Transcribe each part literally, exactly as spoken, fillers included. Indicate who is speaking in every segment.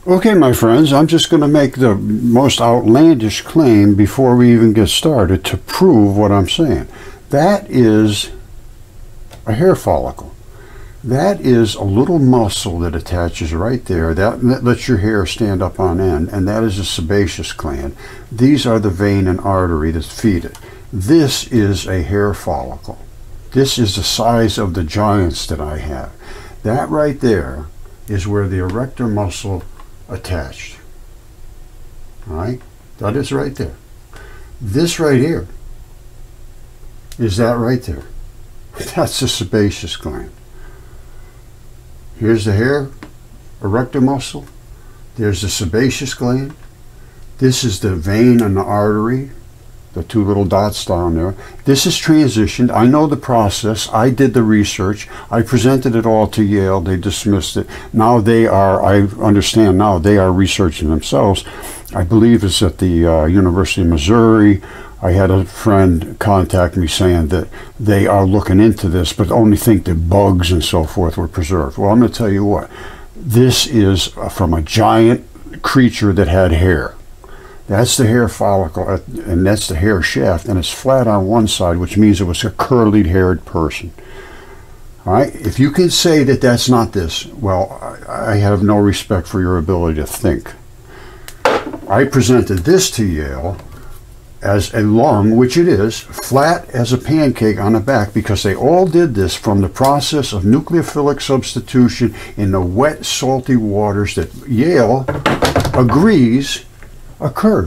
Speaker 1: Okay, my friends, I'm just going to make the most outlandish claim before we even get started to prove what I'm saying. That is a hair follicle. That is a little muscle that attaches right there. That, that lets your hair stand up on end, and that is a sebaceous gland. These are the vein and artery that feed it. This is a hair follicle. This is the size of the giants that I have. That right there is where the erector muscle attached. All right, that is right there. This right here is that right there. That's the sebaceous gland. Here's the hair, erector muscle. There's the sebaceous gland. This is the vein and the artery, the two little dots down there. This is transitioned. I know the process. I did the research. I presented it all to Yale. They dismissed it. Now they are, I understand now, they are researching themselves. I believe it's at the uh, University of Missouri. I had a friend contact me saying that they are looking into this, but only think that bugs and so forth were preserved. Well, I'm going to tell you what. This is from a giant creature that had hair. That's the hair follicle, and that's the hair shaft, and it's flat on one side, which means it was a curly-haired person. All right? If you can say that that's not this, well, I have no respect for your ability to think. I presented this to Yale as a lung, which it is, flat as a pancake on the back, because they all did this from the process of nucleophilic substitution in the wet, salty waters that Yale agrees occurred.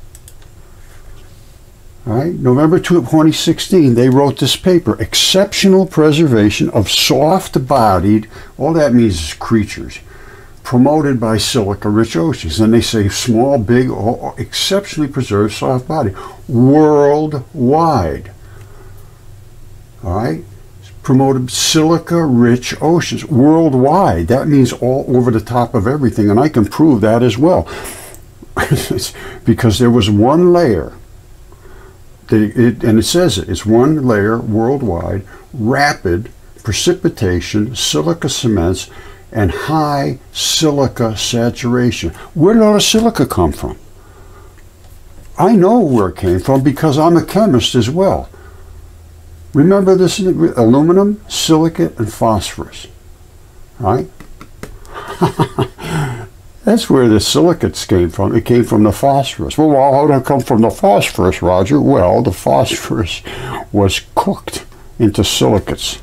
Speaker 1: All right, November twenty sixteen, they wrote this paper, Exceptional Preservation of Soft-Bodied, all that means is creatures, promoted by silica-rich oceans. And they say small, big, all, exceptionally preserved soft body, worldwide. All right, promoted silica-rich oceans, worldwide. That means all over the top of everything, and I can prove that as well. Because there was one layer, that it, and it says it, it's one layer worldwide, rapid precipitation, silica cements, and high silica saturation. Where did all the silica come from? I know where it came from because I'm a chemist as well. Remember this: aluminum, silicate, and phosphorus, right? That's where the silicates came from. It came from the phosphorus. Well, how did it come from the phosphorus, Roger? Well, the phosphorus was cooked into silicates.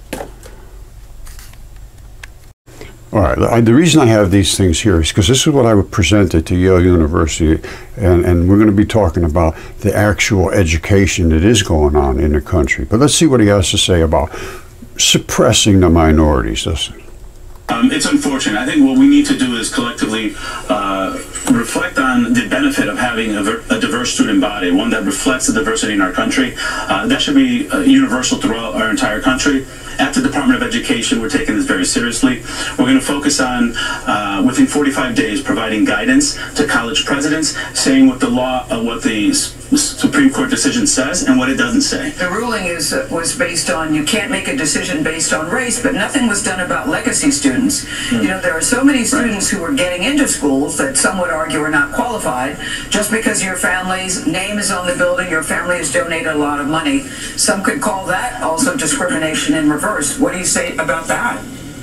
Speaker 1: All right, I, the reason I have these things here is because this is what I presented to Yale University, and, and we're going to be talking about the actual education that is going on in the country. But let's see what he has to say about suppressing the minorities. Listen.
Speaker 2: Um, it's unfortunate. I think what we need to do is collectively uh, reflect on the benefit of having a, a diverse student body, one that reflects the diversity in our country. Uh, that should be uh, universal throughout our entire country. At the Department of Education, we're taking this very seriously. We're going to focus on, uh, within forty-five days, providing guidance to college presidents, saying what the law, uh, what the Supreme Court decision says and what it doesn't say.
Speaker 3: The ruling is uh, was based on you can't make a decision based on race, but nothing was done about legacy students. Mm. You know, there are so many students right. who are getting into schools that some would argue are not qualified just because your family's name is on the building, your family has donated a lot of money. Some could call that also discrimination in reverse. What do you say about that?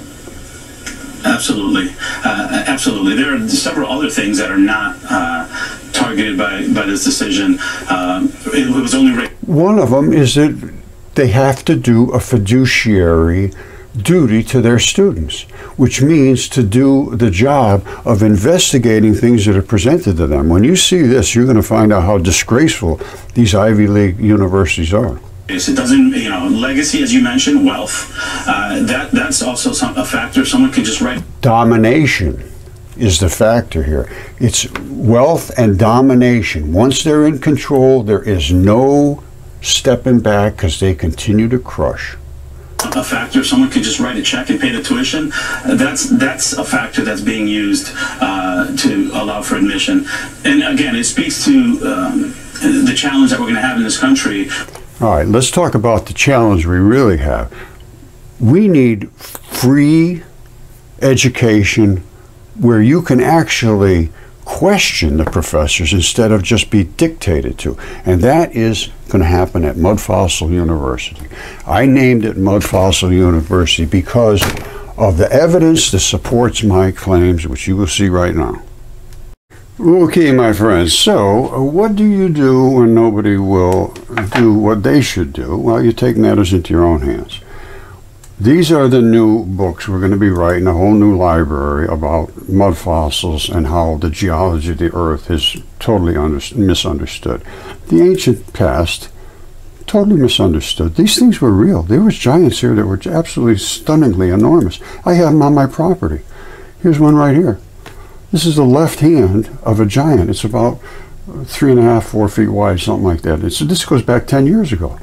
Speaker 2: Absolutely. Uh, absolutely. There are several other things that are not uh, targeted by, by this decision. Um, it, it was only...
Speaker 1: One of them is that they have to do a fiduciary duty to their students, which means to do the job of investigating things that are presented to them. When you see this, you're going to find out how disgraceful these Ivy League universities are.
Speaker 2: It doesn't, you know, legacy, as you mentioned, wealth, uh, that that's also some, a factor. Someone can just write.
Speaker 1: Domination is the factor here. It's wealth and domination. Once they're in control, there is no stepping back because they continue to crush.
Speaker 2: A factor. Someone can just write a check and pay the tuition. That's that's a factor that's being used uh, to allow for admission. And again, it speaks to um, the challenge that we're going to have in this country.
Speaker 1: All right, let's talk about the challenge we really have. We need free education where you can actually question the professors instead of just be dictated to. And that is going to happen at Mud Fossil University. I named it Mud Fossil University because of the evidence that supports my claims, which you will see right now. Okay, my friends, so uh, what do you do when nobody will do what they should do? Well, you take matters into your own hands. These are the new books. We're going to be writing a whole new library about mud fossils and how the geology of the earth is totally under, misunderstood. The ancient past, totally misunderstood. These things were real. There was giants here that were absolutely stunningly enormous. I have them on my property. Here's one right here. This is the left hand of a giant. It's about three and a half, four feet wide, something like that. It's, this goes back ten years ago.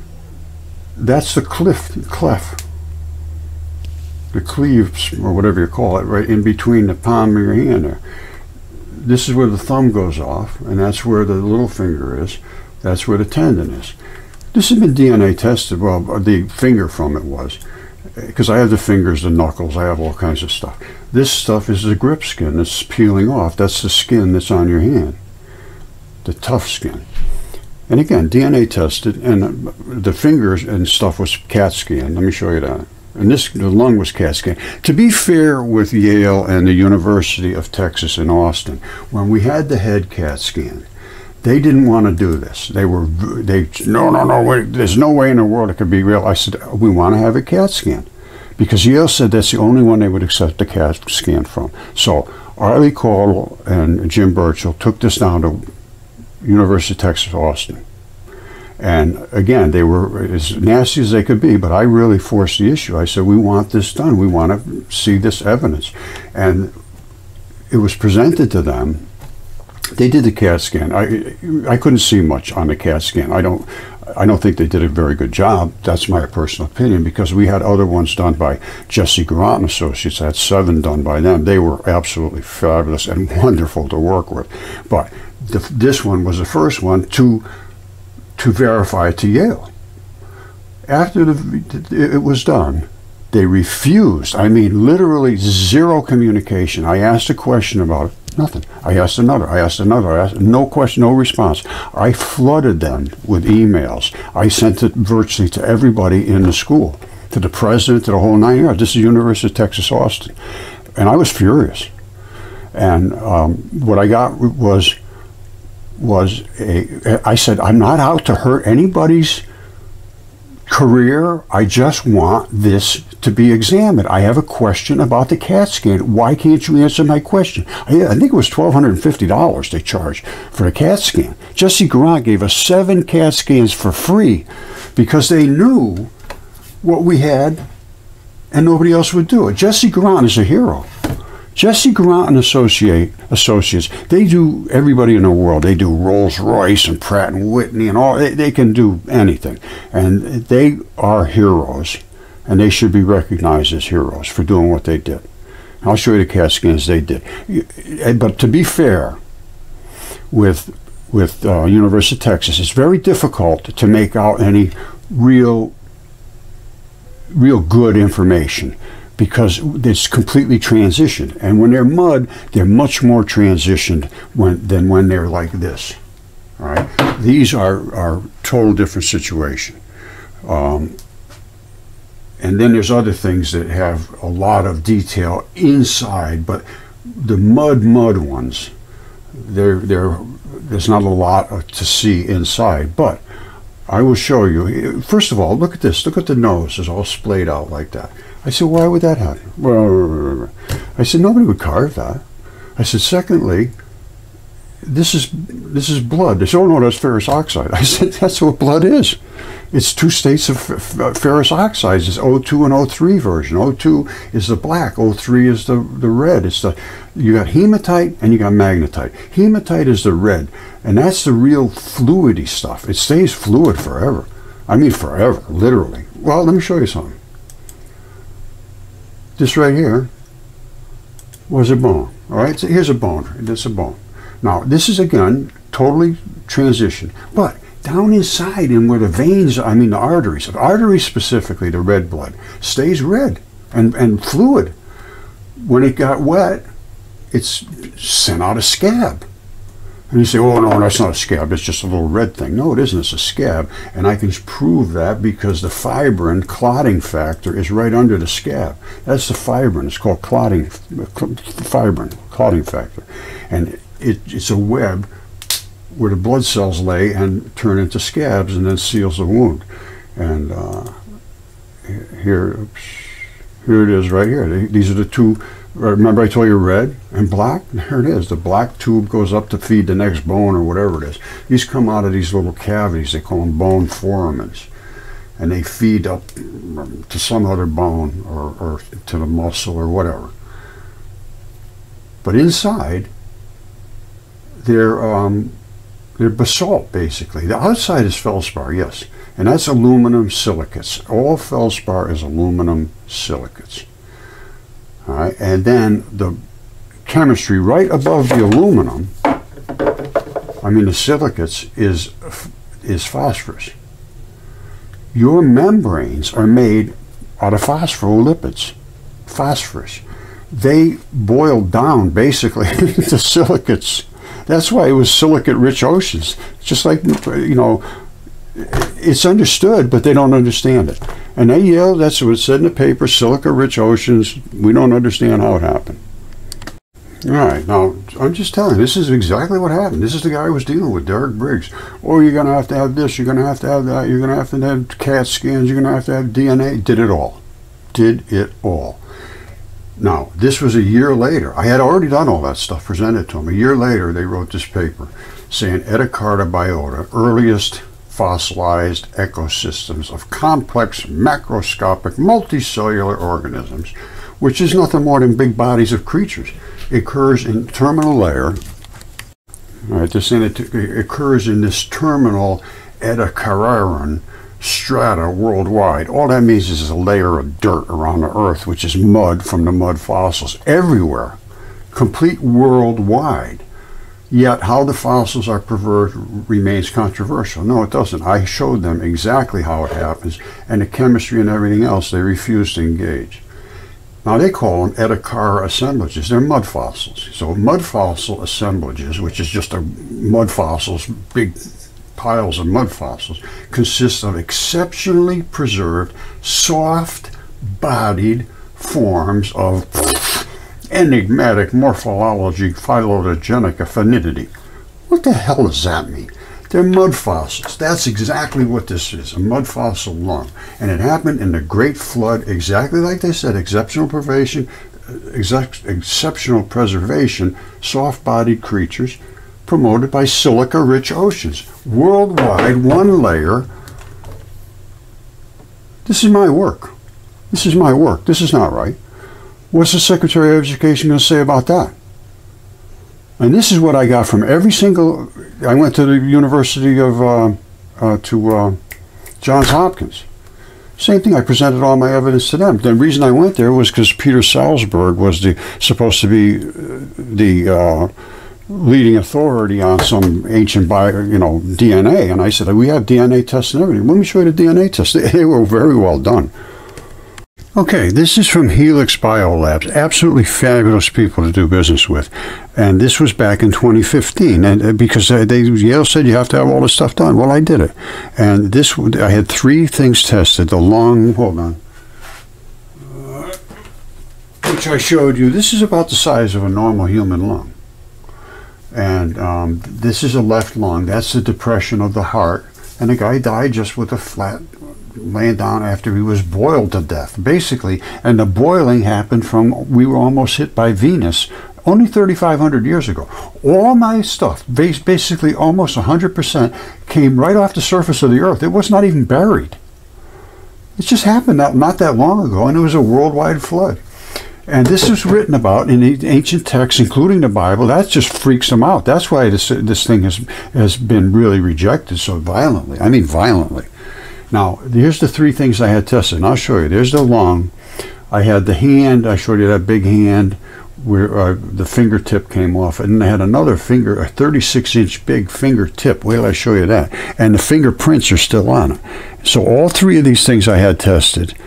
Speaker 1: That's the cliff, clef. The cleaves, or whatever you call it, right in between the palm of your hand there. This is where the thumb goes off, and that's where the little finger is. That's where the tendon is. This has been D N A tested. Well, the finger from it was, because I have the fingers, the knuckles, I have all kinds of stuff. This stuff is the grip skin that's peeling off. That's the skin that's on your hand, the tough skin. And again, D N A tested, and the fingers and stuff was CAT scan. Let me show you that. And this, the lung was CAT scan. To be fair with Yale and the University of Texas in Austin, when we had the head CAT scan, they didn't want to do this. They were, they, no, no, no, wait, there's no way in the world it could be real. I said, we want to have a CAT scan. Because Yale said that's the only one they would accept the CAT scan from. So Arlie Caldwell and Jim Burchell took this down to University of Texas, Austin. And again, they were as nasty as they could be, but I really forced the issue. I said, we want this done. We want to see this evidence. And it was presented to them. They did the CAT scan. I I couldn't see much on the CAT scan. I don't I don't think they did a very good job. That's my personal opinion, because we had other ones done by Jesse Grant and Associates. I had seven done by them. They were absolutely fabulous and wonderful to work with. But the, this one was the first one to to verify it to Yale. After the, it was done, they refused. I mean, literally zero communication. I asked a question about it, nothing. I asked another, I asked another, I asked, no question, no response. I flooded them with emails. I sent it virtually to everybody in the school, to the president, to the whole nine yards. This is University of Texas, Austin. And I was furious. And um, what I got was was a, I said, I'm not out to hurt anybody's career. I just want this to be examined. I have a question about the CAT scan. Why can't you answer my question? I, I think it was twelve hundred fifty dollars they charged for the CAT scan. Jesse Grant gave us seven CAT scans for free because they knew what we had and nobody else would do it. Jesse Grant is a hero. Jesse Grant and Associate, Associates, they do everybody in the world. They do Rolls-Royce and Pratt and Whitney and all. They, they can do anything. And they are heroes. And they should be recognized as heroes for doing what they did. I'll show you the CAT scans they did. But to be fair with, with uh, University of Texas, it's very difficult to make out any real, real good information, because it's completely transitioned. And when they're mud, they're much more transitioned when, than when they're like this. All right? These are, are total different situation. Um, and then there's other things that have a lot of detail inside, but the mud mud ones, they're, they're, there's not a lot to see inside. But I will show you. First of all, look at this. Look at the nose. It's all splayed out like that. I said, why would that happen? Well, I said, nobody would carve that. I said, secondly, this is this is blood. They said, oh no, that's ferrous oxide. I said, that's what blood is. It's two states of ferrous oxides. It's O two and O three version. O two is the black. O three is the the red. It's the you got hematite and you got magnetite. Hematite is the red, and that's the real fluidy stuff. It stays fluid forever. I mean, forever, literally. Well, let me show you something. This right here was a bone. All right, so here's a bone. This is a bone. Now, this is, again, totally transitioned. But down inside and where the veins, I mean the arteries, the arteries specifically, the red blood, stays red and, and fluid. When it got wet, it's sent out a scab. And you say, oh, no, that's not a scab. It's just a little red thing. No, it isn't. It's a scab. And I can prove that because the fibrin clotting factor is right under the scab. That's the fibrin. It's called clotting, fibrin, clotting factor. And it, it's a web where the blood cells lay and turn into scabs and then seals the wound. And uh, here, oops, here it is right here. These are the two. Remember I told you red and black? There it is. The black tube goes up to feed the next bone or whatever it is. These come out of these little cavities. They call them bone foramens. And they feed up to some other bone or, or to the muscle or whatever. But inside, they're, um, they're basalt, basically. The outside is feldspar, yes. And that's aluminum silicates. All feldspar is aluminum silicates. All right, and then the chemistry right above the aluminum, I mean the silicates, is is phosphorus. Your membranes are made out of phospholipids, phosphorus. They boil down basically into silicates. That's why it was silicate-rich oceans. Just like, you know, it's understood, but they don't understand it. And they yell, that's what it said in the paper, silica-rich oceans. We don't understand how it happened. All right, now, I'm just telling you, this is exactly what happened. This is the guy I was dealing with, Derek Briggs. Oh, you're going to have to have this, you're going to have to have that, you're going to have to have CAT scans, you're going to have to have D N A. Did it all. Did it all. Now, this was a year later. I had already done all that stuff, presented to them. A year later, they wrote this paper saying Ediacarta biota, earliest fossilized ecosystems of complex macroscopic multicellular organisms, which is nothing more than big bodies of creatures. It occurs in terminal layer. All right, this it occurs in this terminal Ediacaran strata worldwide. All that means is a layer of dirt around the earth, which is mud from the mud fossils everywhere, complete worldwide. Yet how the fossils are preserved remains controversial. No, it doesn't. I showed them exactly how it happens, and the chemistry and everything else they refuse to engage. Now they call them Ediacara assemblages. They're mud fossils. So mud fossil assemblages, which is just a mud fossils, big piles of mud fossils, consist of exceptionally preserved, soft-bodied forms of enigmatic morphology, phylogenic affinity. What the hell does that mean? They're mud fossils. That's exactly what this is, a mud fossil lung. And it happened in the Great Flood, exactly like they said, exceptional preservation, ex exceptional preservation, soft-bodied creatures promoted by silica-rich oceans. Worldwide, one layer. This is my work. This is my work. This is not right. What's the Secretary of Education going to say about that? And this is what I got from every single, I went to the University of, uh, uh, to uh, Johns Hopkins. Same thing, I presented all my evidence to them. The reason I went there was because Peter Salzberg was the, supposed to be the uh, leading authority on some ancient bio, you know, D N A. And I said, we have D N A tests and everything. Let me show you the D N A tests. They were very well done. Okay, this is from Helix Biolabs. Absolutely fabulous people to do business with. And this was back in twenty fifteen. And because they, Yale said you have to have all this stuff done. Well, I did it. And this, I had three things tested. The lung, hold on, uh, which I showed you. This is about the size of a normal human lung. And um, this is a left lung. That's the depression of the heart. And the guy died just with a flat, laying down after he was boiled to death, basically. And the boiling happened from, we were almost hit by Venus only thirty-five hundred years ago. All my stuff, basically almost one hundred percent, came right off the surface of the earth. It was not even buried. It just happened not, not that long ago, and it was a worldwide flood. And this is written about in the ancient texts, including the Bible. That just freaks them out. That's why this, this thing has, has been really rejected so violently. I mean violently. Now, here's the three things I had tested, and I'll show you. There's the lung. I had the hand. I showed you that big hand where uh, the fingertip came off. And then I had another finger, a thirty-six inch big fingertip. Wait till I show you that. And the fingerprints are still on it. So all three of these things I had tested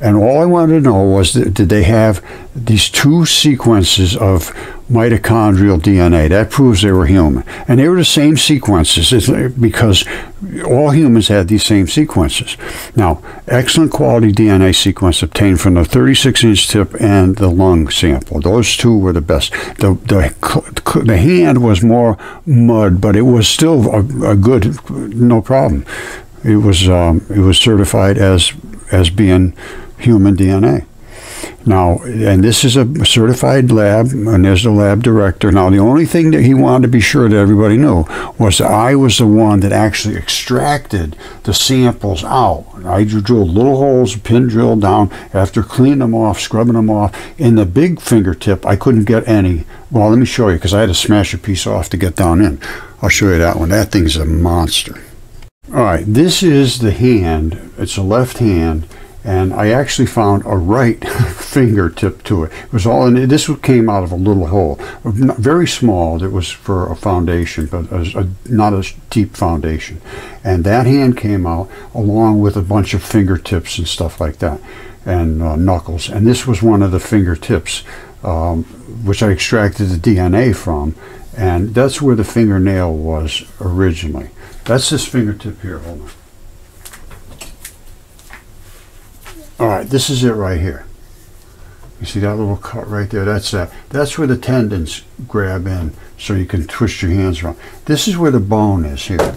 Speaker 1: And all I wanted to know was, that, did they have these two sequences of mitochondrial D N A? That proves they were human. And they were the same sequences, because all humans had these same sequences. Now, excellent quality D N A sequence obtained from the thirty-six inch tip and the lung sample. Those two were the best. The, the, the hand was more mud, but it was still a, a good, no problem. It was, um, it was certified as, as being human D N A. Now, and this is a certified lab, and there's the lab director. Now, the only thing that he wanted to be sure that everybody knew was that I was the one that actually extracted the samples out. I drilled little holes, pin drilled down, after cleaning them off, scrubbing them off. In the big fingertip, I couldn't get any. Well, let me show you, because I had to smash a piece off to get down in. I'll show you that one. That thing's a monster. All right, this is the hand. It's a left hand. And I actually found a right fingertip to it. It was all in. This came out of a little hole, very small. That was for a foundation, but a, a, not a deep foundation. And that hand came out along with a bunch of fingertips and stuff like that, and uh, knuckles. And this was one of the fingertips, um, which I extracted the D N A from, and that's where the fingernail was originally. That's this fingertip here. Hold on. All right, this is it right here. You see that little cut right there? That's that. That's where the tendons grab in, so you can twist your hands around. This is where the bone is here.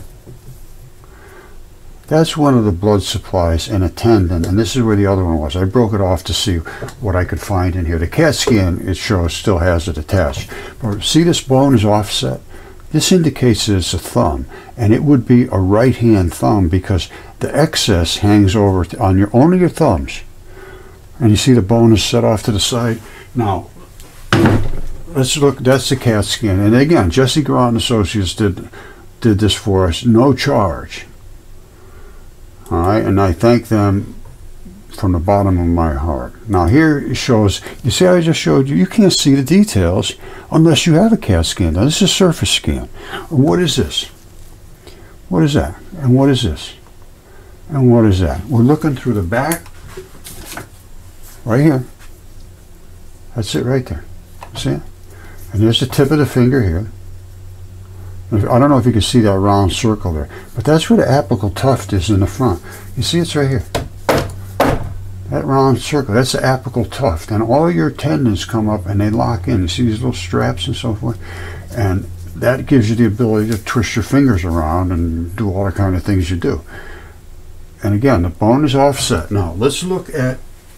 Speaker 1: That's one of the blood supplies and a tendon, and this is where the other one was. I broke it off to see what I could find in here. The CAT scan, it shows, still has it attached. But see, this bone is offset. This indicates that it's a thumb, and it would be a right hand thumb, because the excess hangs over on your only your thumbs. And you see the bone is set off to the side. Now, let's look. That's the CAT scan. And again, Jesse Garant and Associates did did this for us, no charge. All right, and I thank them from the bottom of my heart. Now here it shows, you see how I just showed you, you can't see the details unless you have a CAT scan. Now this is a surface scan. What is this? What is that? And what is this? And what is that? We're looking through the back, right here. That's it right there. See it? And there's the tip of the finger here. I don't know if you can see that round circle there, but that's where the apical tuft is in the front. You see it's right here. That round circle, that's the apical tuft, and all your tendons come up and they lock in. You see these little straps and so forth, and that gives you the ability to twist your fingers around and do all the kind of things you do. And again, the bone is offset. Now let's look at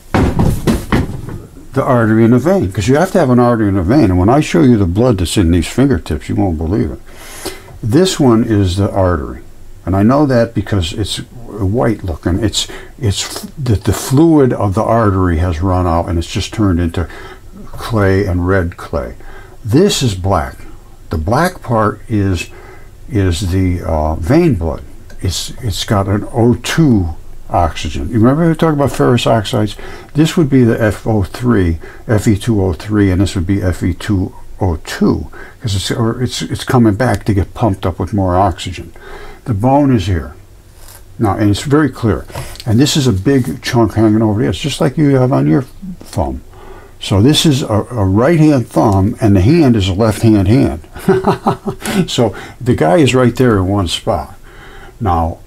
Speaker 1: the artery and the vein, because you have to have an artery and a vein, and when I show you the blood that's in these fingertips, you won't believe it. This one is the artery, and I know that because it's white looking. It's it's that the fluid of the artery has run out and it's just turned into clay and red clay. This is black. The black part is is the uh, vein blood. It's it's got an O two oxygen. You remember we were talking about ferrous oxides? This would be the F O three, F E two O three, and this would be F E two O two, because it's or it's it's coming back to get pumped up with more oxygen. The bone is here. Now, and it's very clear. And this is a big chunk hanging over there. It's just like you have on your thumb. So this is a, a right-hand thumb, and the hand is a left-hand hand. So the guy is right there in one spot. Now,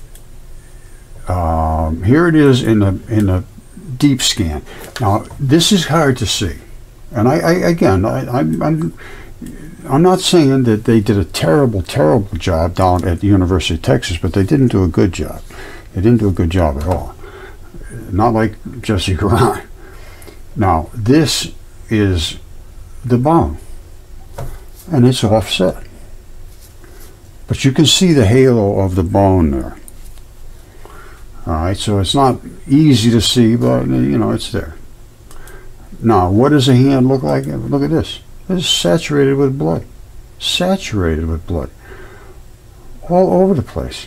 Speaker 1: um, here it is in the in the deep scan. Now, this is hard to see. And I, I again, I, I'm, I'm I'm not saying that they did a terrible, terrible job down at the University of Texas, but they didn't do a good job. They didn't do a good job at all. Not like Jesse Garant. Now, this is the bone, and it's offset. But you can see the halo of the bone there. All right, so it's not easy to see, but, you know, it's there. Now, what does a hand look like? Look at this. It's saturated with blood. Saturated with blood. All over the place.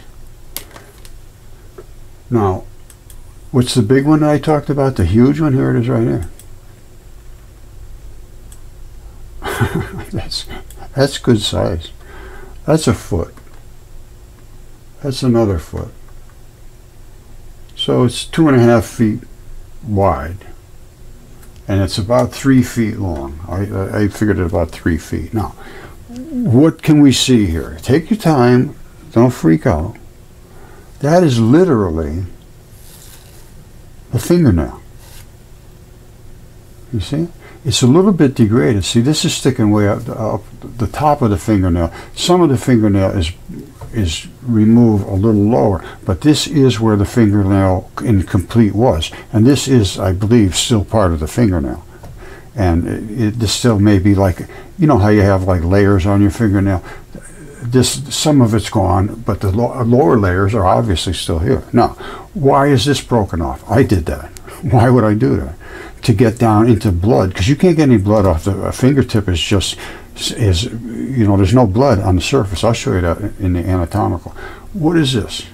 Speaker 1: Now, what's the big one that I talked about? The huge one? Here it is right here. that's, that's good size. That's a foot. That's another foot. So it's two and a half feet wide, and it's about three feet long. I, I figured it about three feet. Now, what can we see here? Take your time. Don't freak out. That is literally a fingernail. You see? It's a little bit degraded. See, this is sticking way up, up the top of the fingernail. Some of the fingernail is is removed a little lower, but this is where the fingernail incomplete was. And this is, I believe, still part of the fingernail. And it, it, this still may be like, you know how you have like layers on your fingernail? This, some of it's gone, but the lo lower layers are obviously still here. Now, why is this broken off? I did that. Why would I do that? To get down into blood, because you can't get any blood off the a fingertip. Is just is you know there's no blood on the surface. I'll show you that in the anatomical. What is this?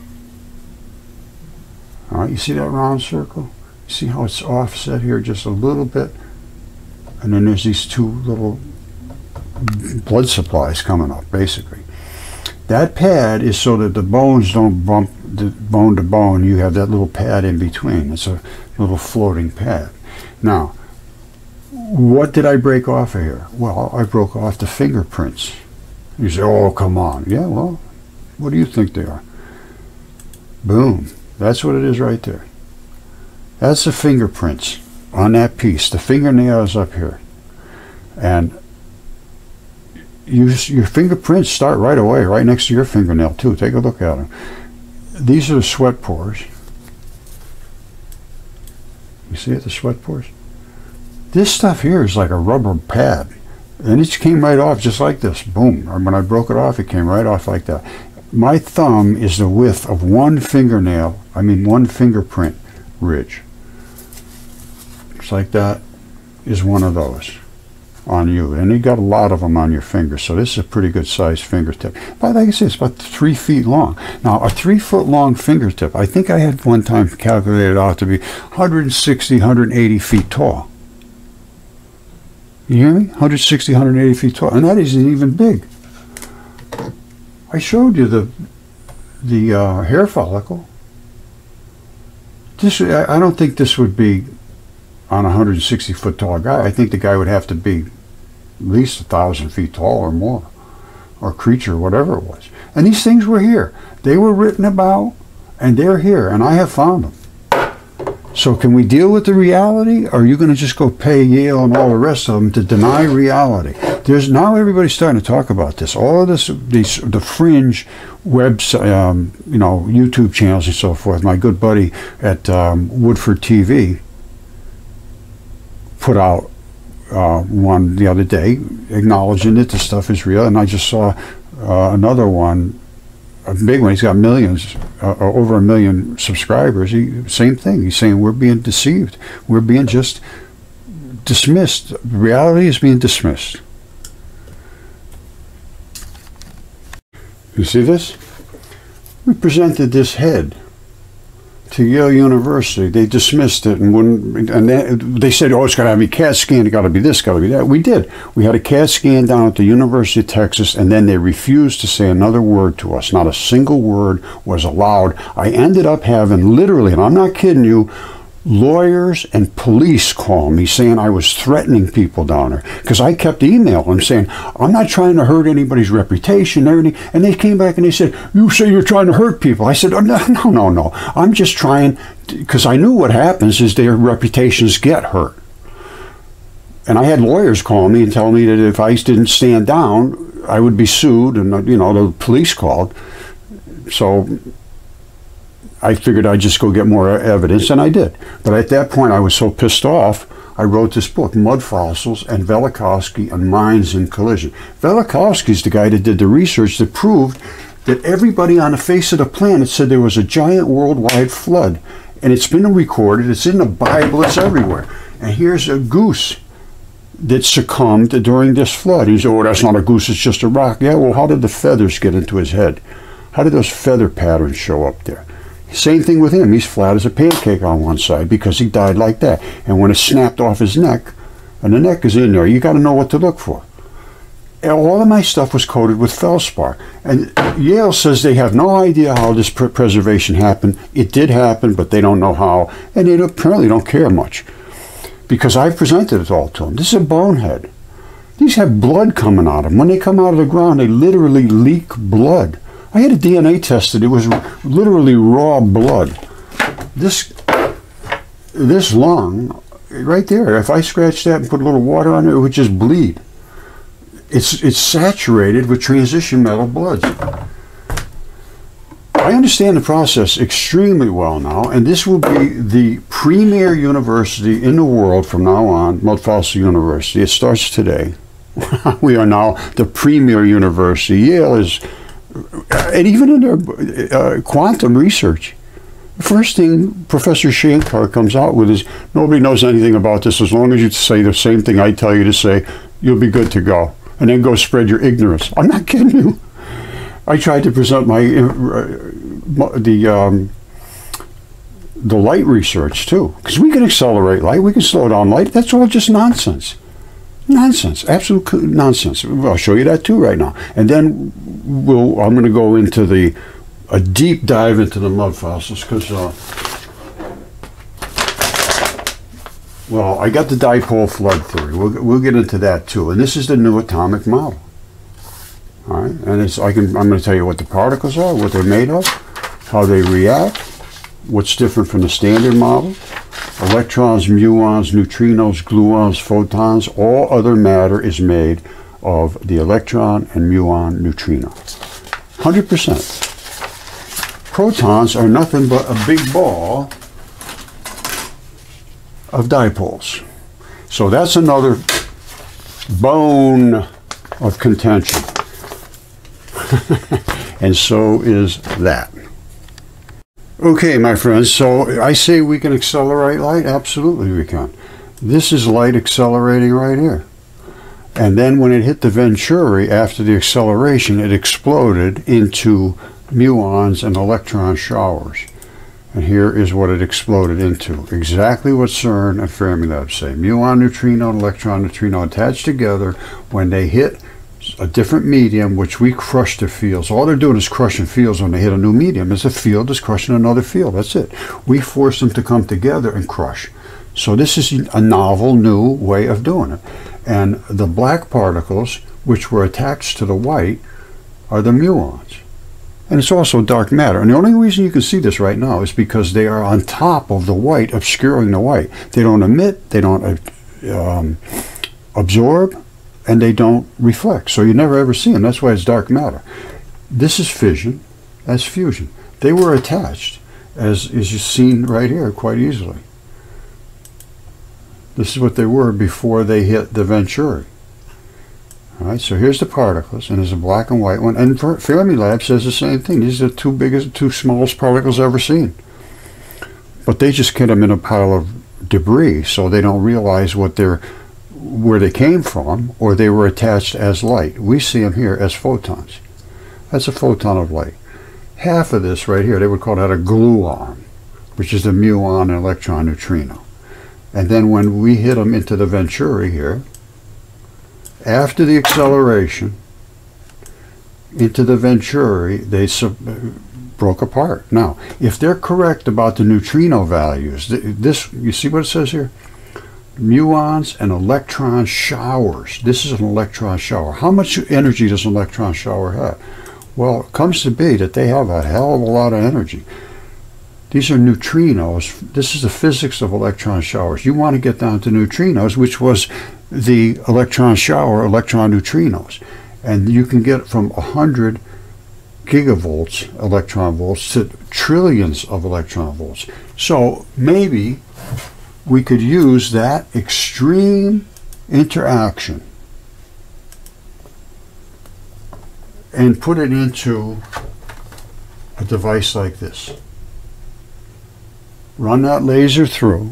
Speaker 1: All right, you see that round circle? You see how it's offset here just a little bit, and then there's these two little blood supplies coming up. Basically, that pad is so that the bones don't bump the bone to bone. You have that little pad in between. It's a little floating pad. Now, what did I break off of here? Well, I broke off the fingerprints. You say, oh, come on. Yeah, well, what do you think they are? Boom. That's what it is right there. That's the fingerprints on that piece. The fingernail is up here. And you, your fingerprints start right away, right next to your fingernail, too. Take a look at them. These are the sweat pores. You see it, the sweat pores? This stuff here is like a rubber pad. And it came right off just like this. Boom. And when I broke it off, it came right off like that. My thumb is the width of one fingernail, I mean one fingerprint ridge. Just like that is one of those on you. And you got a lot of them on your fingers. So this is a pretty good sized fingertip. But like I said, it's about three feet long. Now, a three foot long fingertip, I think I had one time calculated out to be one hundred sixty, one hundred eighty feet tall. You hear me? one hundred sixty, one hundred eighty feet tall. And that isn't even big. I showed you the the uh, hair follicle. This, I don't think this would be on a one hundred sixty foot tall guy. I think the guy would have to be at least a thousand feet tall or more, or creature, whatever it was. And these things were here. They were written about, and they're here, and I have found them. So can we deal with the reality, or are you going to just go pay Yale and all the rest of them to deny reality? There's now everybody's starting to talk about this. All of this, these, the fringe website, um, you know, YouTube channels and so forth. My good buddy at um, Woodford T V put out uh, one the other day acknowledging that the stuff is real, and I just saw uh, another one, a big one. He's got millions, uh, over a million subscribers. He, same thing. He's saying we're being deceived. We're being just dismissed. Reality is being dismissed. You see this? We presented this head to Yale University. They dismissed it and wouldn't, and they, they said, oh, it's got to be CAT scan, it got to be this, got to be that. We did. We had a CAT scan down at the University of Texas, and then they refused to say another word to us. Not a single word was allowed. I ended up having literally, and I'm not kidding you, lawyers and police call me saying I was threatening people down there, because I kept emailing them saying I'm not trying to hurt anybody's reputation or anything. And they came back and they said, you say you're trying to hurt people. I said, oh, no, no, no, no. I'm just trying, because I knew what happens is their reputations get hurt. And I had lawyers call me and tell me that if I didn't stand down, I would be sued, and you know the police called. So I figured I'd just go get more evidence, and I did. But at that point, I was so pissed off, I wrote this book, Mud Fossils and Velikovsky and Minds in Collision. Velikovsky's the guy that did the research that proved that everybody on the face of the planet said there was a giant worldwide flood. And it's been recorded, it's in the Bible, it's everywhere. And here's a goose that succumbed during this flood. He said, oh, that's not a goose, it's just a rock. Yeah, well, how did the feathers get into his head? How did those feather patterns show up there? Same thing with him. He's flat as a pancake on one side because he died like that. And when it snapped off his neck, and the neck is in there, you got to know what to look for. all of my stuff was coated with feldspar. And Yale says they have no idea how this pr preservation happened. It did happen, but they don't know how, and they apparently don't care much, because I presented it all to them. This is a bonehead. These have blood coming out of them. When they come out of the ground, they literally leak blood. I had a D N A tested. It was literally raw blood. This, this lung, right there, if I scratched that and put a little water on it, it would just bleed. It's, it's saturated with transition metal bloods. I understand the process extremely well now, and this will be the premier university in the world from now on, Mount Fossil University. It starts today. We are now the premier university. Yale is, and even in their uh, quantum research, the first thing Professor Shankar comes out with is, nobody knows anything about this. As long as you say the same thing I tell you to say, you'll be good to go. And then go spread your ignorance. I'm not kidding you. I tried to present my uh, the um, the light research too, because we can accelerate light, we can slow down light. That's all just nonsense. Nonsense, absolute nonsense. I'll show you that too right now, and then we'll. I'm going to go into the a deep dive into the mud fossils because, uh, well, I got the dipole flood theory. We'll we'll get into that too, and this is the new atomic model. All right, and it's I can I'm going to tell you what the particles are, what they're made of, how they react, what's different from the standard model. Electrons, muons, neutrinos, gluons, photons, all other matter is made of the electron and muon neutrino. one hundred percent. Protons are nothing but a big ball of dipoles. So that's another bone of contention. And so is that. Okay, my friends, so I say we can accelerate light? Absolutely we can. This is light accelerating right here. And then when it hit the Venturi, after the acceleration, it exploded into muons and electron showers. And here is what it exploded into. Exactly what CERN and Fermilab say. Muon neutrino and electron neutrino attached together. When they hit a different medium, which we crush the fields. All they're doing is crushing fields when they hit a new medium. It's a field is crushing another field. That's it. We force them to come together and crush. So this is a novel, new way of doing it. And the black particles, which were attached to the white, are the muons. And it's also dark matter. And the only reason you can see this right now is because they are on top of the white, obscuring the white. They don't emit, they don't um, absorb, and they don't reflect, so you never ever see them. That's why it's dark matter. This is fission, that's fusion. They were attached, as is seen right here, quite easily. This is what they were before they hit the Venturi. All right, so here's the particles, and there's a black and white one. And Fermilab says the same thing. These are the two biggest, two smallest particles ever seen. But they just get them in a pile of debris, so they don't realize what they're where they came from, or they were attached as light. We see them here as photons. That's a photon of light. Half of this right here, they would call that a gluon, which is the muon and electron neutrino. And then when we hit them into the Venturi here, after the acceleration into the Venturi, they sub broke apart. Now, if they're correct about the neutrino values, this, you see what it says here? Muons and electron showers. This is an electron shower. How much energy does an electron shower have? Well, it comes to be that they have a hell of a lot of energy. These are neutrinos. This is the physics of electron showers. You want to get down to neutrinos, which was the electron shower, electron neutrinos. And you can get from one hundred gigavolts, electron volts, to trillions of electron volts. So maybe we could use that extreme interaction and put it into a device like this. Run that laser through,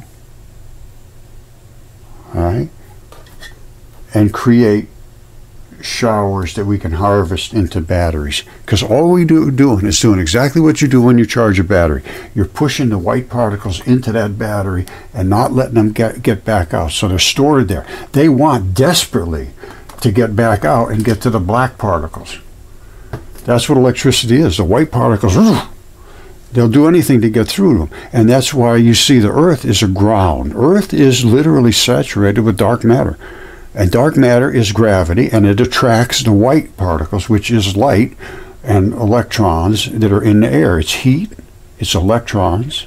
Speaker 1: all right, and create showers that we can harvest into batteries. Because all we do doing is doing exactly what you do when you charge a battery. You're pushing the white particles into that battery and not letting them get, get back out. So they're stored there. They want desperately to get back out and get to the black particles. That's what electricity is. The white particles, they'll do anything to get through them. And that's why you see the Earth is a ground. Earth is literally saturated with dark matter. And dark matter is gravity, and it attracts the white particles, which is light and electrons that are in the air. It's heat, it's electrons,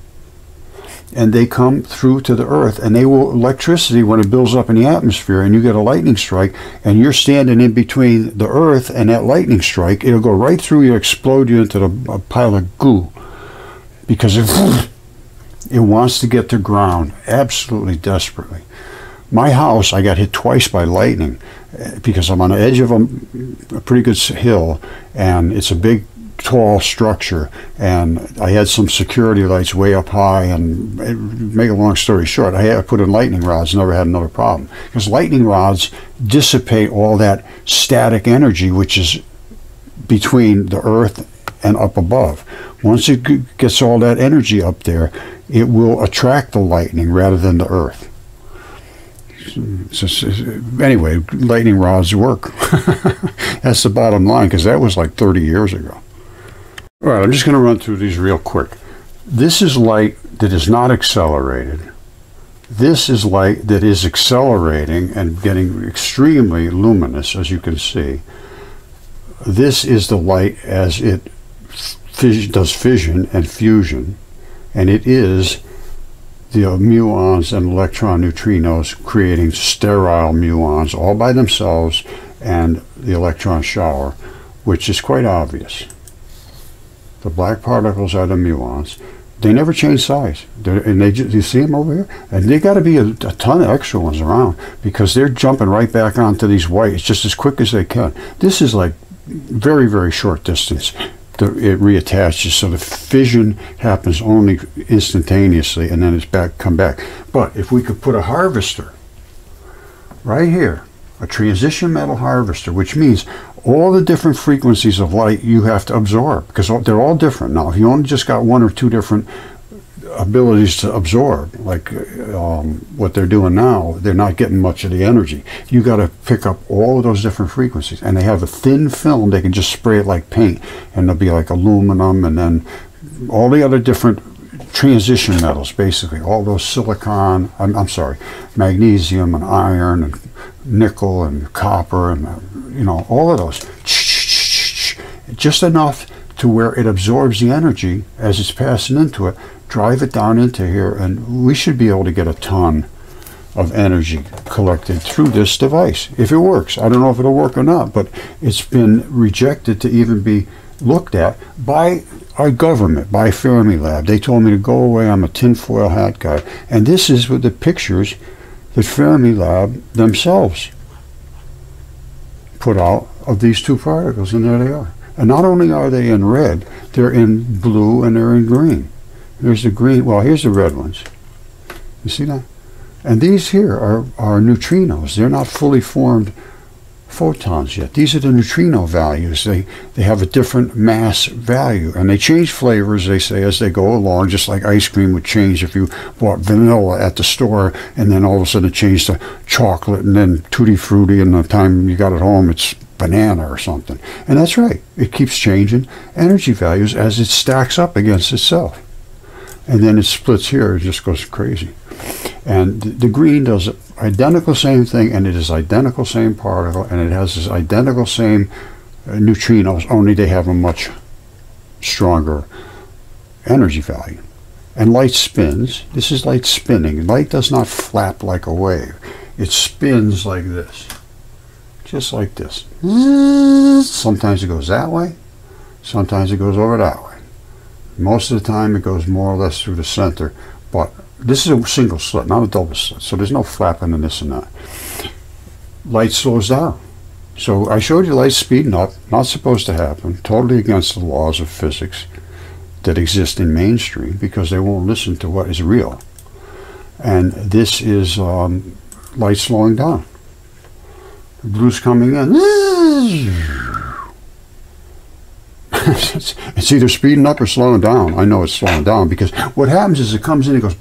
Speaker 1: and they come through to the Earth, and they will, electricity, when it builds up in the atmosphere and you get a lightning strike and you're standing in between the Earth and that lightning strike, it'll go right through you, explode you into the, a pile of goo, because it, it wants to get to ground absolutely desperately. My house, I got hit twice by lightning because I'm on the edge of a, a pretty good hill, and it's a big, tall structure, and I had some security lights way up high, and make a long story short, I had to put in lightning rods, never had another problem. Because lightning rods dissipate all that static energy which is between the Earth and up above. Once it gets all that energy up there, it will attract the lightning rather than the Earth. So, so, anyway, lightning rods work. That's the bottom line, because that was like thirty years ago. All right, I'm just going to run through these real quick. This is light that is not accelerated. This is light that is accelerating and getting extremely luminous, as you can see. This is the light as it fis- does fission and fusion, and it is the muons and electron neutrinos creating sterile muons all by themselves, and the electron shower, which is quite obvious. The black particles are the muons. They never change size. They're, and they, you see them over here? And they got to be a, a ton of extra ones around, because they're jumping right back onto these whites just as quick as they can. This is like very, very short distance. The, it reattaches, so the fission happens only instantaneously, and then it's back, come back. But if we could put a harvester right here, a transition metal harvester, which means all the different frequencies of light you have to absorb, because they're all different. Now, if you only just got one or two different abilities to absorb, like um, what they're doing now, they're not getting much of the energy. You got to pick up all of those different frequencies, and they have a thin film. They can just spray it like paint, and there'll be like aluminum, and then all the other different transition metals, basically all those silicon, I'm, I'm sorry, magnesium and iron and nickel and copper, and uh, you know, all of those, just enough to where it absorbs the energy as it's passing into it, drive it down into here, and we should be able to get a ton of energy collected through this device, if it works. I don't know if it'll work or not, but it's been rejected to even be looked at by our government, by Fermilab. They told me to go away, I'm a tinfoil hat guy. And this is with the pictures that Fermilab themselves put out of these two particles, and there they are. And not only are they in red, they're in blue and they're in green. There's the green, well, here's the red ones. You see that? And these here are, are neutrinos. They're not fully formed photons yet. These are the neutrino values. They, they have a different mass value, and they change flavors, they say, as they go along, just like ice cream would change if you bought vanilla at the store, and then all of a sudden it changed to chocolate, and then tutti frutti, and the time you got it home, it's banana or something. And that's right. It keeps changing energy values as it stacks up against itself. And then it splits here, it just goes crazy. And the green does identical same thing, and it is identical same particle, and it has this identical same uh, neutrinos, only they have a much stronger energy value. And light spins. This is light spinning. Light does not flap like a wave. It spins like this. Just like this. Sometimes it goes that way. Sometimes it goes over that way. Most of the time it goes more or less through the center, but this is a single slit, not a double slit, so there's no flapping and this and that. Light slows down. So I showed you light speeding up, not supposed to happen, totally against the laws of physics that exist in mainstream, because they won't listen to what is real. And this is um, light slowing down. The blue's coming in. It's either speeding up or slowing down. I know it's slowing down, because what happens is it comes in, it goes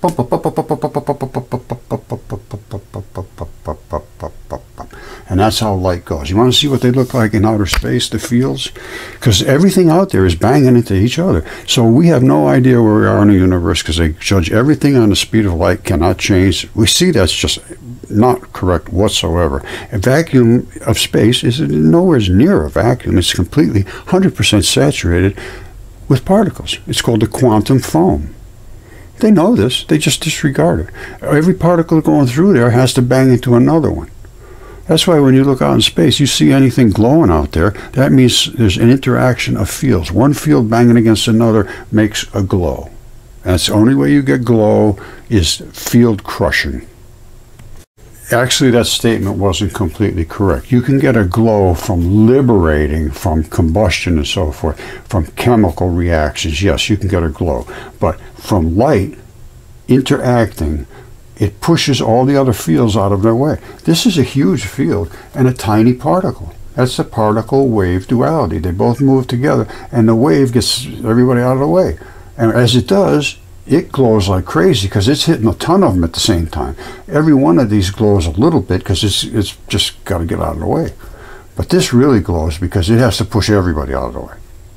Speaker 1: And that's how light goes. You want to see what they look like in outer space, the fields? Because everything out there is banging into each other. So we have no idea where we are in the universe because they judge everything on the speed of light, cannot change. We see that's just not correct whatsoever. A vacuum of space is nowhere near a vacuum. It's completely one hundred percent saturated with particles. It's called the quantum foam. They know this. They just disregard it. Every particle going through there has to bang into another one. That's why when you look out in space, you see anything glowing out there, that means there's an interaction of fields. One field banging against another makes a glow. And that's the only way you get glow is field crushing. Actually, that statement wasn't completely correct. You can get a glow from liberating from combustion and so forth, from chemical reactions. Yes, you can get a glow. But from light interacting, it pushes all the other fields out of their way. This is a huge field and a tiny particle. That's the particle-wave duality. They both move together, and the wave gets everybody out of the way. And as it does, it glows like crazy because it's hitting a ton of them at the same time. Every one of these glows a little bit because it's, it's just got to get out of the way. But this really glows because it has to push everybody out of the way.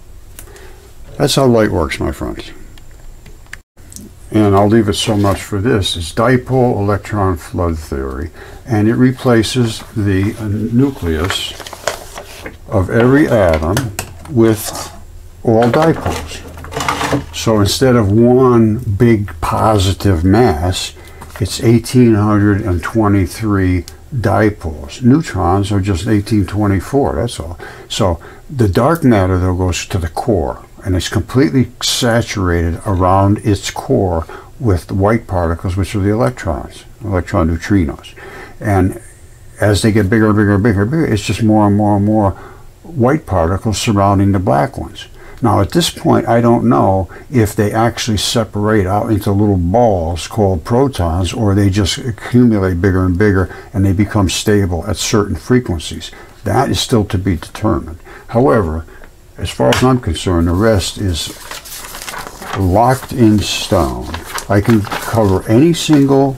Speaker 1: That's how light works, my friends. And I'll leave it so much for this. It's dipole electron flood theory, and it replaces the uh, nucleus of every atom with all dipoles. So instead of one big positive mass, it's eighteen twenty-three dipoles. Neutrons are just eighteen twenty-four, that's all. So the dark matter, though, goes to the core, and it's completely saturated around its core with the white particles, which are the electrons, electron neutrinos. And as they get bigger and bigger and bigger and bigger, it's just more and more and more white particles surrounding the black ones. Now, at this point, I don't know if they actually separate out into little balls called protons, or they just accumulate bigger and bigger and they become stable at certain frequencies. That is still to be determined. However, as far as I'm concerned, the rest is locked in stone. I can cover any single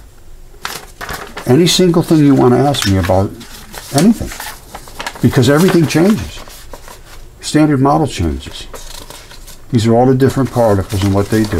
Speaker 1: any single thing you want to ask me about anything, because everything changes. Standard model changes. These are all the different particles and what they do.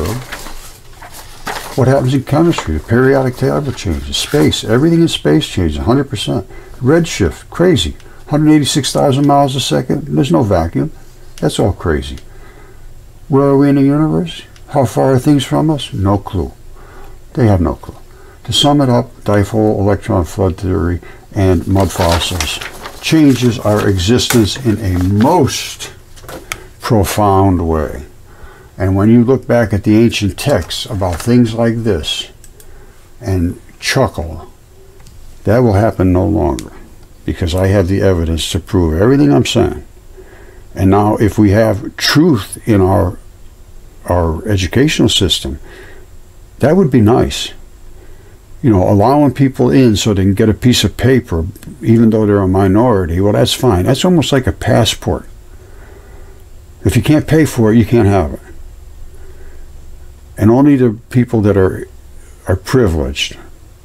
Speaker 1: What happens in chemistry? The periodic table changes. Space, everything in space changes one hundred percent. Redshift, crazy. one hundred eighty-six thousand miles a second. There's no vacuum. That's all crazy. Where are we in the universe? How far are things from us? No clue. They have no clue. To sum it up, dipole electron flood theory and mud fossils changes our existence in a most profound way. And when you look back at the ancient texts about things like this and chuckle, that will happen no longer, because I have the evidence to prove everything I'm saying. And now if we have truth in our our educational system, that would be nice. You know, allowing people in so they can get a piece of paper, even though they're a minority, well, that's fine. That's almost like a passport. If you can't pay for it, you can't have it. And only the people that are are privileged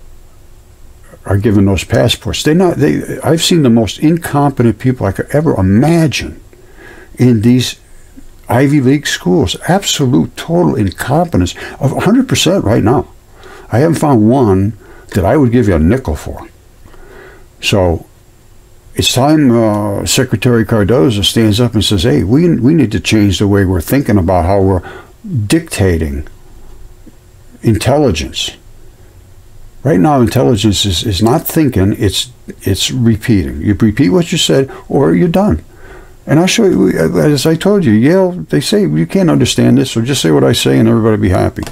Speaker 1: are given those passports. They not they I've seen the most incompetent people I could ever imagine in these Ivy League schools. Absolute total incompetence of one hundred percent right now. I haven't found one that I would give you a nickel for. So it's time uh, Secretary Cardozo stands up and says, hey, we, we need to change the way we're thinking about how we're dictating intelligence. Right now, intelligence is, is not thinking, it's, it's repeating. You repeat what you said, or you're done. And I'll show you, as I told you, Yale, they say, you can't understand this, so just say what I say and everybody be happy.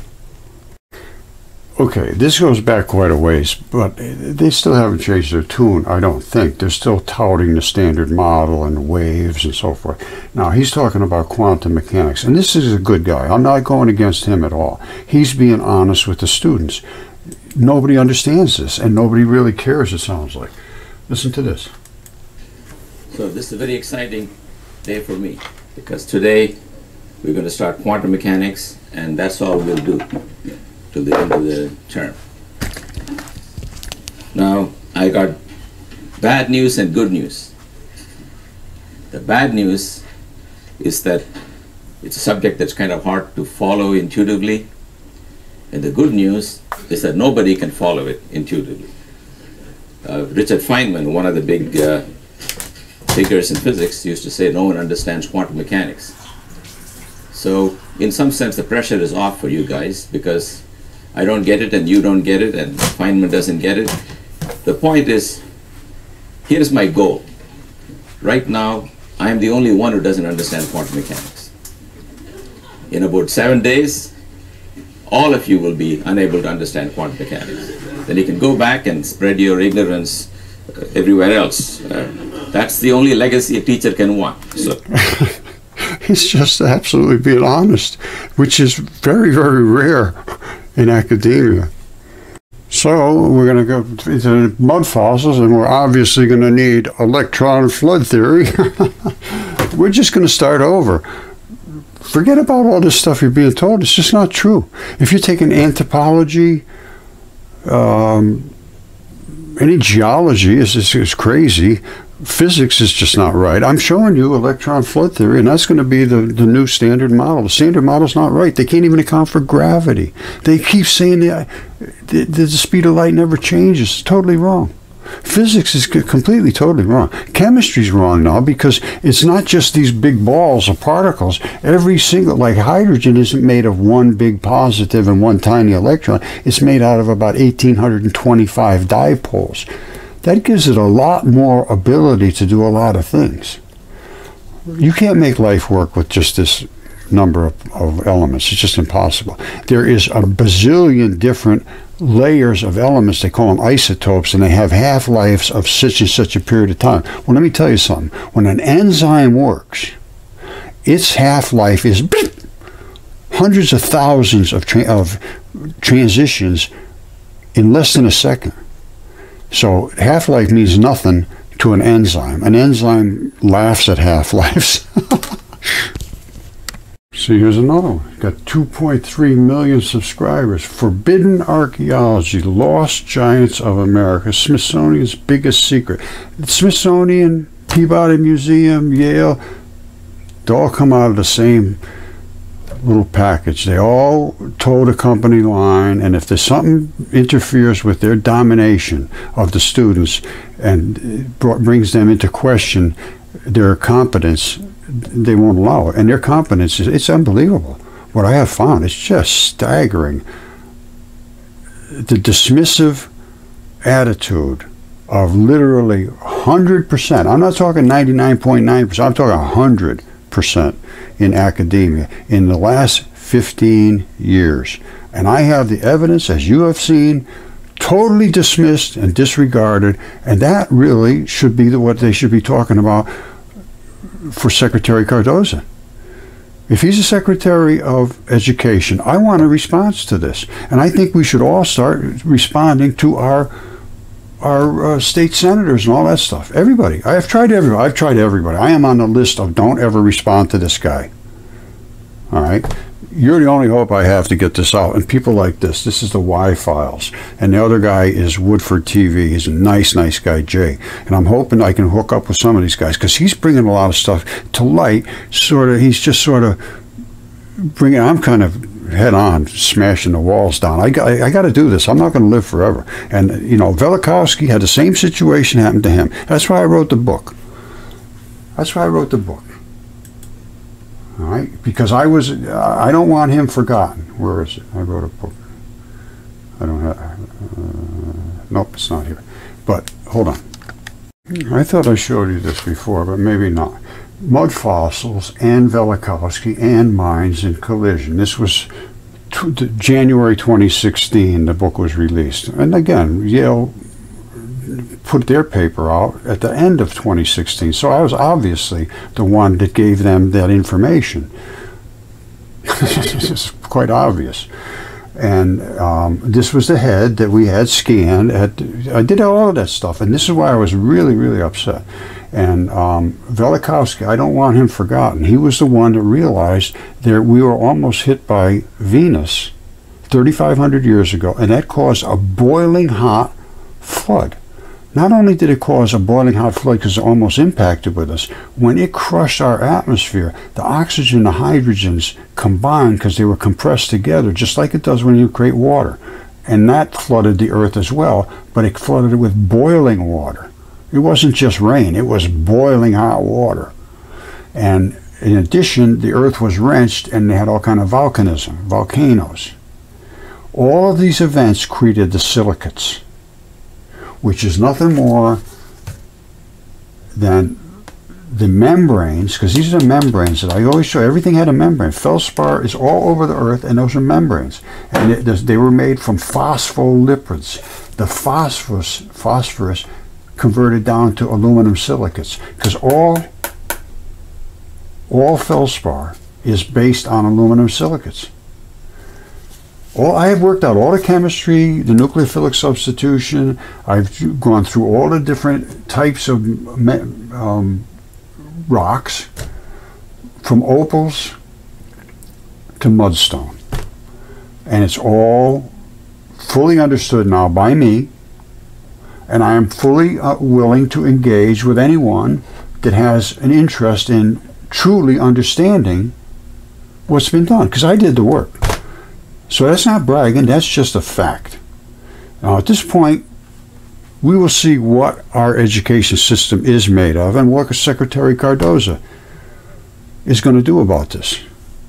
Speaker 1: Okay, this goes back quite a ways, but they still haven't changed their tune, I don't think. They're still touting the standard model and waves and so forth. Now, he's talking about quantum mechanics, and this is a good guy. I'm not going against him at all. He's being honest with the students. Nobody understands this, and nobody really cares, it sounds like. Listen to this.
Speaker 4: So this is a very exciting day for me, because today we're going to start quantum mechanics, and that's all we'll do to the end of the term. Now, I got bad news and good news. The bad news is that it's a subject that's kind of hard to follow intuitively, and the good news is that nobody can follow it intuitively. Uh, Richard Feynman, one of the big uh, figures in physics, used to say no one understands quantum mechanics. So in some sense the pressure is off for you guys, because I don't get it and you don't get it and Feynman doesn't get it. The point is, here's my goal. Right now I am the only one who doesn't understand quantum mechanics. In about seven days all of you will be unable to understand quantum mechanics. Then you can go back and spread your ignorance uh, everywhere else. Uh, that's the only legacy a teacher can want. So.
Speaker 1: He's just absolutely being honest, which is very, very rare in academia. So we're going to go into mud fossils, and we're obviously going to need electron flood theory. We're just going to start over. Forget about all this stuff you're being told. It's just not true. If you're taking anthropology, um, any geology is, is, is crazy. Physics is just not right. I'm showing you electron flood theory, and that's going to be the, the new standard model. The standard model's not right. They can't even account for gravity. They keep saying the, the, the speed of light never changes. It's totally wrong. Physics is completely, totally wrong. Chemistry's wrong now, because it's not just these big balls of particles. Every single, like hydrogen isn't made of one big positive and one tiny electron. It's made out of about one thousand eight hundred twenty-five dipoles. That gives it a lot more ability to do a lot of things. You can't make life work with just this number of, of elements. It's just impossible. There is a bazillion different layers of elements. They call them isotopes, and they have half-lives of such and such a period of time. Well, let me tell you something. When an enzyme works, its half-life is hundreds of thousands of, tra of transitions in less than a second. So half-life means nothing to an enzyme. An enzyme laughs at half-lives. See, here's another one. Got two point three million subscribers. Forbidden Archaeology, Lost Giants of America, Smithsonian's biggest secret. The Smithsonian, Peabody Museum, Yale, they all come out of the same little package. They all toe the company line, and if there's something interferes with their domination of the students and brings them into question their competence, they won't allow it. And their competence is, it's unbelievable. What I have found, it's just staggering. The dismissive attitude of literally one hundred percent. I'm not talking ninety-nine point nine percent, I'm talking one hundred percent in academia in the last fifteen years. And I have the evidence, as you have seen, totally dismissed and disregarded, and that really should be the, what they should be talking about for Secretary Cardozo. If he's a Secretary of Education, I want a response to this. And I think we should all start responding to our our uh, state senators and all that stuff. Everybody. I have tried everybody. I've tried everybody. I am on the list of don't ever respond to this guy. All right? You're the only hope I have to get this out. And people like this. This is the Y Files. And the other guy is Woodford T V. He's a nice, nice guy, Jay. And I'm hoping I can hook up with some of these guys, because he's bringing a lot of stuff to light. Sort of, he's just sort of bringing, I'm kind of head on smashing the walls down. I got, I got to do this. I'm not going to live forever. And, you know, Velikovsky had the same situation happen to him. That's why I wrote the book. That's why I wrote the book. All right? Because I was, I don't want him forgotten. Where is it? I wrote a book. I don't have, uh, nope, it's not here. But, hold on. I thought I showed you this before, but maybe not. Mud fossils and Velikovsky and mines in collision. This was January twenty sixteen, the book was released. And again, Yale put their paper out at the end of twenty sixteen. So I was obviously the one that gave them that information. It's quite obvious. And um, this was the head that we had scanned. At, I did all of that stuff, and this is why I was really, really upset. And um, Velikovsky, I don't want him forgotten. He was the one that realized that we were almost hit by Venus thirty-five hundred years ago, and that caused a boiling hot flood. Not only did it cause a boiling hot flood because it almost impacted with us, when it crushed our atmosphere, the oxygen and the hydrogens combined because they were compressed together, just like it does when you create water. And that flooded the earth as well, but it flooded it with boiling water. It wasn't just rain, it was boiling hot water. And in addition, the earth was wrenched and they had all kind of volcanism, volcanoes. All of these events created the silicates, which is nothing more than the membranes, because these are membranes that I always show. Everything had a membrane. Feldspar is all over the earth, and those are membranes. And it, they were made from phospholipids. The phosphorus, phosphorus converted down to aluminum silicates, because all, all feldspar is based on aluminum silicates. All, I have worked out all the chemistry, the nucleophilic substitution. I've gone through all the different types of um, rocks, from opals to mudstone. And it's all fully understood now by me, and I am fully uh, willing to engage with anyone that has an interest in truly understanding what's been done, because I did the work. So that's not bragging, that's just a fact. Now at this point, we will see what our education system is made of and what Secretary Cardozo is going to do about this.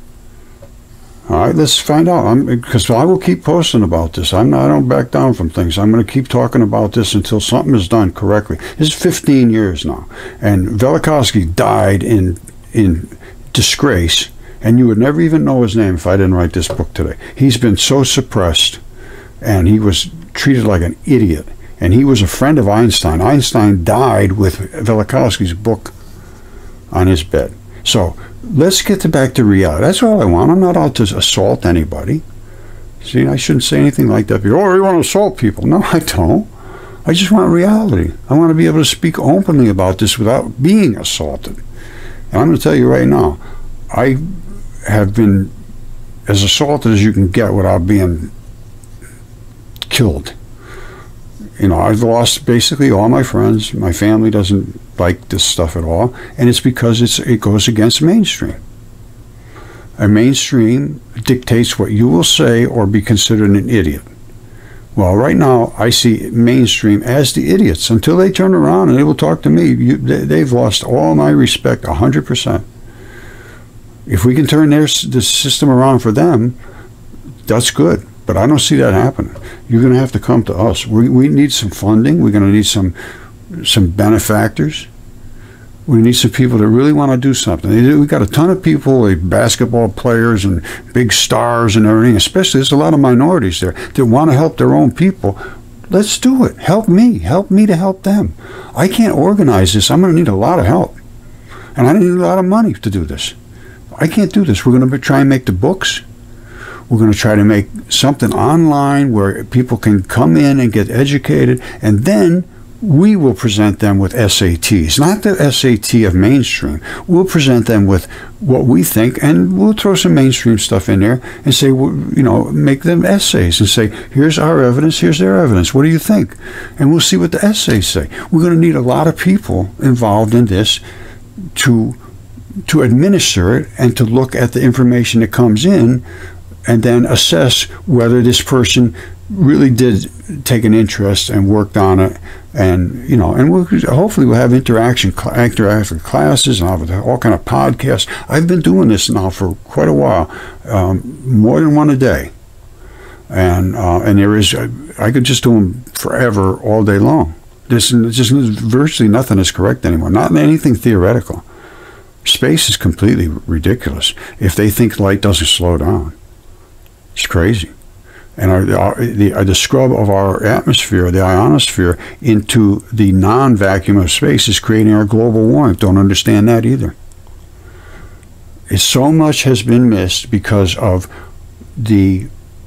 Speaker 1: All right, let's find out. Because I will keep posting about this. I'm not, I don't back down from things. I'm going to keep talking about this until something is done correctly. This is fifteen years now. And Velikovsky died in, in disgrace. And you would never even know his name if I didn't write this book today. He's been so suppressed, and he was treated like an idiot. And he was a friend of Einstein. Einstein died with Velikovsky's book on his bed. So let's get to back to reality. That's all I want. I'm not out to assault anybody. See, I shouldn't say anything like that. Oh, you want to assault people? No, I don't. I just want reality. I want to be able to speak openly about this without being assaulted. And I'm going to tell you right now, I have been as assaulted as you can get without being killed. You know, I've lost basically all my friends. My family doesn't like this stuff at all, and it's because it's it goes against mainstream. And mainstream dictates what you will say or be considered an idiot. Well, right now I see mainstream as the idiots until they turn around and they will talk to me. You, they, they've lost all my respect, a hundred percent. If we can turn their the system around for them, that's good. But I don't see that happening. You're going to have to come to us. We, we need some funding. We're going to need some some benefactors. We need some people that really want to do something. We've got a ton of people, like basketball players and big stars and everything, especially there's a lot of minorities there that want to help their own people. Let's do it. Help me. Help me to help them. I can't organize this. I'm going to need a lot of help. And I need a lot of money to do this. I can't do this. We're going to try and make the books. We're going to try to make something online where people can come in and get educated, and then we will present them with S A Ts, not the S A T of mainstream. We'll present them with what we think, and we'll throw some mainstream stuff in there and say, you know, make them essays and say, here's our evidence, here's their evidence. What do you think? And we'll see what the essays say. We're going to need a lot of people involved in this to to administer it and to look at the information that comes in and then assess whether this person really did take an interest and worked on it. And, you know, and we'll, hopefully we'll have interaction, interactive classes, and I'll have all kind of podcasts. I've been doing this now for quite a while, um, more than one a day. And uh, and there is, I could just do them forever, all day long. There's just virtually nothing is correct anymore, not anything theoretical. Space is completely ridiculous if they think light doesn't slow down. It's crazy. And our, our, the, the scrub of our atmosphere, the ionosphere, into the non-vacuum of space is creating our global warming. Don't understand that either. It's, so much has been missed because of the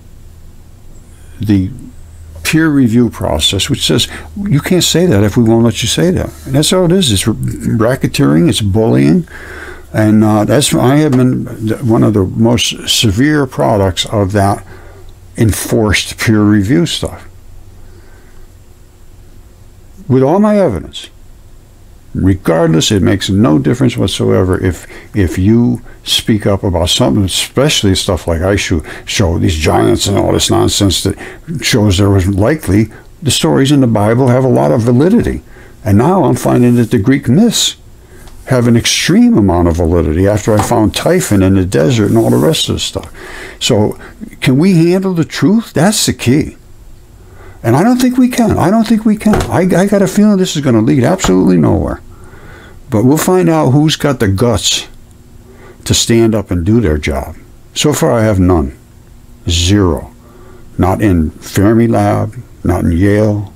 Speaker 1: the peer review process, which says you can't say that if we won't let you say that. And that's all it is. It's racketeering. It's bullying. And uh, that's I have been one of the most severe products of that enforced peer review stuff. with all my evidence. Regardless, it makes no difference whatsoever if if you speak up about something, especially stuff like I show, show these giants and all this nonsense that shows there was likely, the stories in the Bible have a lot of validity. And now I'm finding that the Greek myths have an extreme amount of validity after I found Typhon in the desert and all the rest of the stuff. So can we handle the truth? That's the key. And I don't think we can. I don't think we can. I, I got a feeling this is going to lead absolutely nowhere. But we'll find out who's got the guts to stand up and do their job. So far I have none. Zero. Not in Fermilab, not in Yale,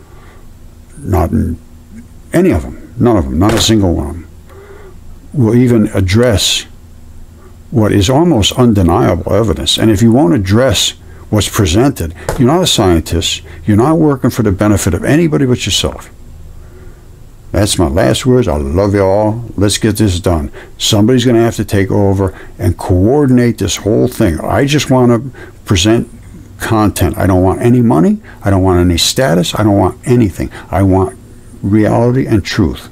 Speaker 1: not in any of them. None of them. Not a single one of them will even address what is almost undeniable evidence. And if you won't address what's presented, you're not a scientist, you're not working for the benefit of anybody but yourself. That's my last words. I love you all. Let's get this done. Somebody's going to have to take over and coordinate this whole thing. I just want to present content. I don't want any money. I don't want any status. I don't want anything. I want reality and truth.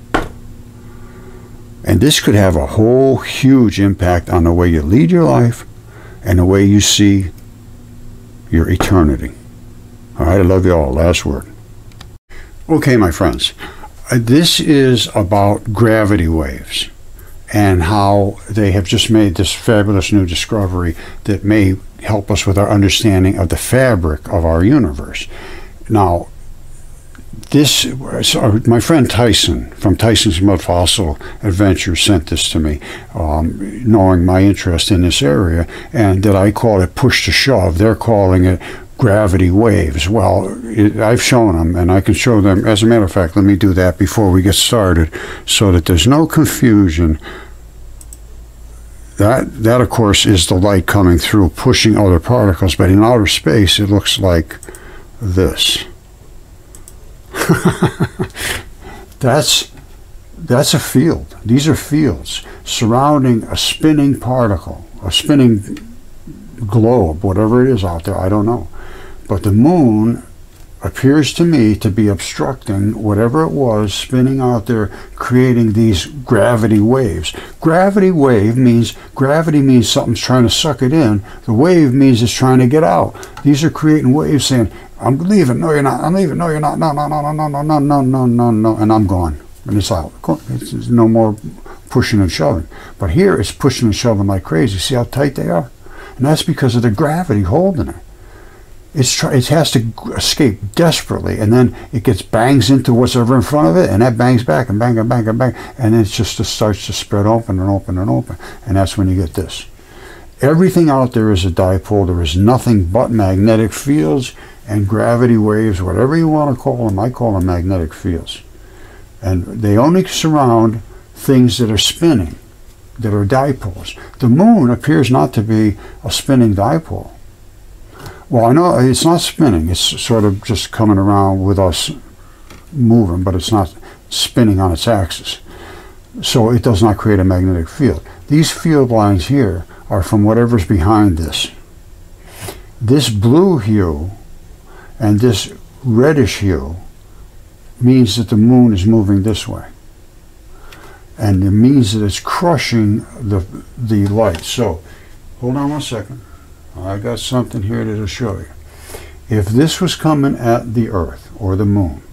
Speaker 1: And this could have a whole huge impact on the way you lead your life and the way you see your eternity. All right, I love you all. Last word. Okay, my friends, uh, this is about gravity waves and how they have just made this fabulous new discovery that may help us with our understanding of the fabric of our universe. Now, this, so my friend Tyson from Tyson's Mud Fossil Adventure sent this to me, um, knowing my interest in this area, and that I call it push to shove. They're calling it gravity waves. Well, it, I've shown them, and I can show them. As a matter of fact, let me do that before we get started so that there's no confusion. That, that of course, is the light coming through, pushing other particles, but in outer space, it looks like this. that's that's a field. These are fields surrounding a spinning particle, a spinning globe, whatever it is out there, I don't know. But the moon appears to me to be obstructing whatever it was spinning out there, creating these gravity waves. Gravity wave means, gravity means something's trying to suck it in. The wave means it's trying to get out. These are creating waves saying, I'm leaving, no you're not, I'm leaving, no you're not, no, no, no, no, no, no, no, no, no, no, no, and I'm gone. And it's out. It's, it's no more pushing and shoving. But here it's pushing and shoving like crazy. See how tight they are? And that's because of the gravity holding it. It's try, it has to escape desperately, and then it gets bangs into what's ever in front of it, and that bangs back and bang and bang and bang, and then it just starts to spread open and open and open, and that's when you get this. Everything out there is a dipole. There is nothing but magnetic fields and gravity waves, whatever you want to call them. I call them magnetic fields. And they only surround things that are spinning, that are dipoles. The moon appears not to be a spinning dipole. Well, I know it's not spinning. It's sort of just coming around with us moving, but it's not spinning on its axis. So it does not create a magnetic field. These field lines here are from whatever's behind this. This blue hue and this reddish hue means that the moon is moving this way. And it means that it's crushing the, the light. So, hold on one second. I got something here that'll show you. If this was coming at the Earth or the moon,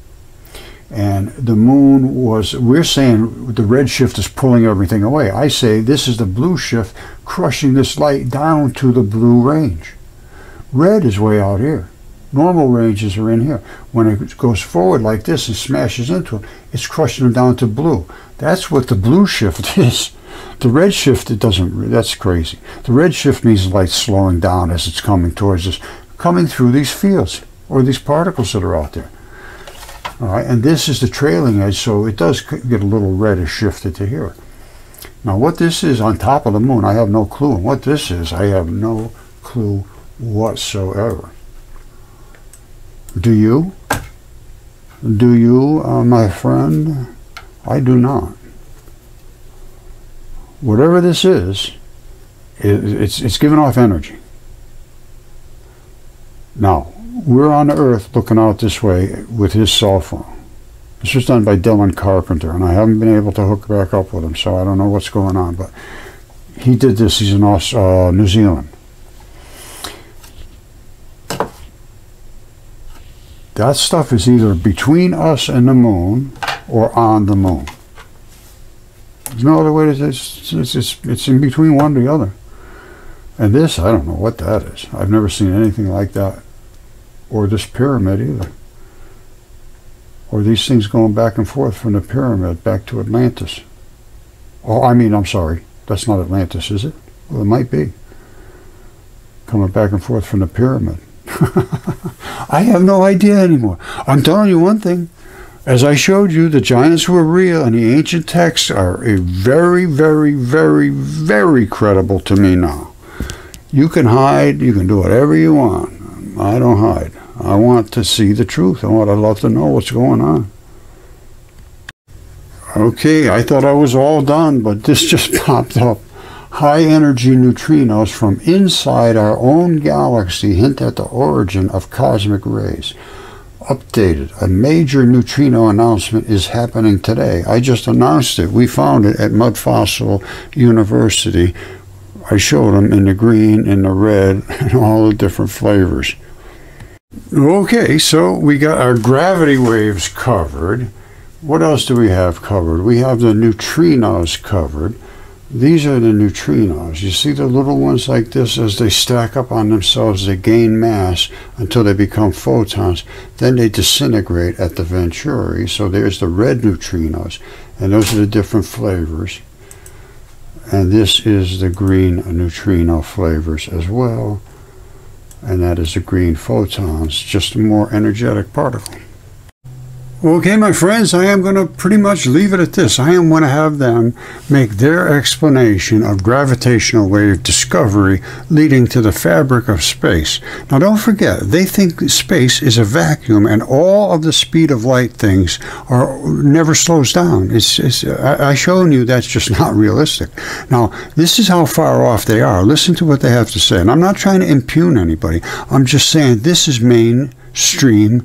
Speaker 1: and the moon was, we're saying the red shift is pulling everything away. I say this is the blue shift crushing this light down to the blue range. Red is way out here. Normal ranges are in here. When it goes forward like this and smashes into it, it's crushing them down to blue. That's what the blue shift is. The red shift, it doesn't, that's crazy. The red shift means the light slowing down as it's coming towards us, coming through these fields or these particles that are out there. All right, and this is the trailing edge, so it does get a little reddish shifted to here. Now what this is on top of the moon, I have no clue. And what this is, I have no clue whatsoever. Do you? Do you, uh, my friend? I do not. Whatever this is, it, it's, it's giving off energy. Now, we're on the Earth looking out this way with his cell phone. This was done by Dylan Carpenter, and I haven't been able to hook back up with him, so I don't know what's going on, but he did this. He's in uh, New Zealand. That stuff is either between us and the moon or on the moon. There's no other way to it's, it's, it's, it's in between one or the other. And this, I don't know what that is. I've never seen anything like that. Or this pyramid either. Or these things going back and forth from the pyramid back to Atlantis. Oh, I mean, I'm sorry. That's not Atlantis, is it? Well, it might be. Coming back and forth from the pyramid. I have no idea anymore. I'm telling you one thing. As I showed you, the giants were real, and the ancient texts are a very, very, very, very credible to me now. You can hide. You can do whatever you want. I don't hide. I want to see the truth. I want. I'd love to know what's going on. Okay, I thought I was all done, but this just popped up. High-energy neutrinos from inside our own galaxy hint at the origin of cosmic rays. Updated. A major neutrino announcement is happening today. I just announced it. We found it at Mud Fossil University. I showed them in the green, in the red, and all the different flavors. Okay, so we got our gravity waves covered. What else do we have covered? We have the neutrinos covered. These are the neutrinos. You see the little ones like this, as they stack up on themselves, they gain mass until they become photons. Then they disintegrate at the Venturi. So there's the red neutrinos, and those are the different flavors. And this is the green neutrino flavors as well. And that is the green photons, just a more energetic particle. Okay, my friends, I am going to pretty much leave it at this. I am going to have them make their explanation of gravitational wave discovery leading to the fabric of space. Now, don't forget, they think space is a vacuum, and all of the speed of light things are never slows down. It's, it's, I, I shown you that's just not realistic. Now, this is how far off they are. Listen to what they have to say. And I'm not trying to impugn anybody. I'm just saying this is mainstream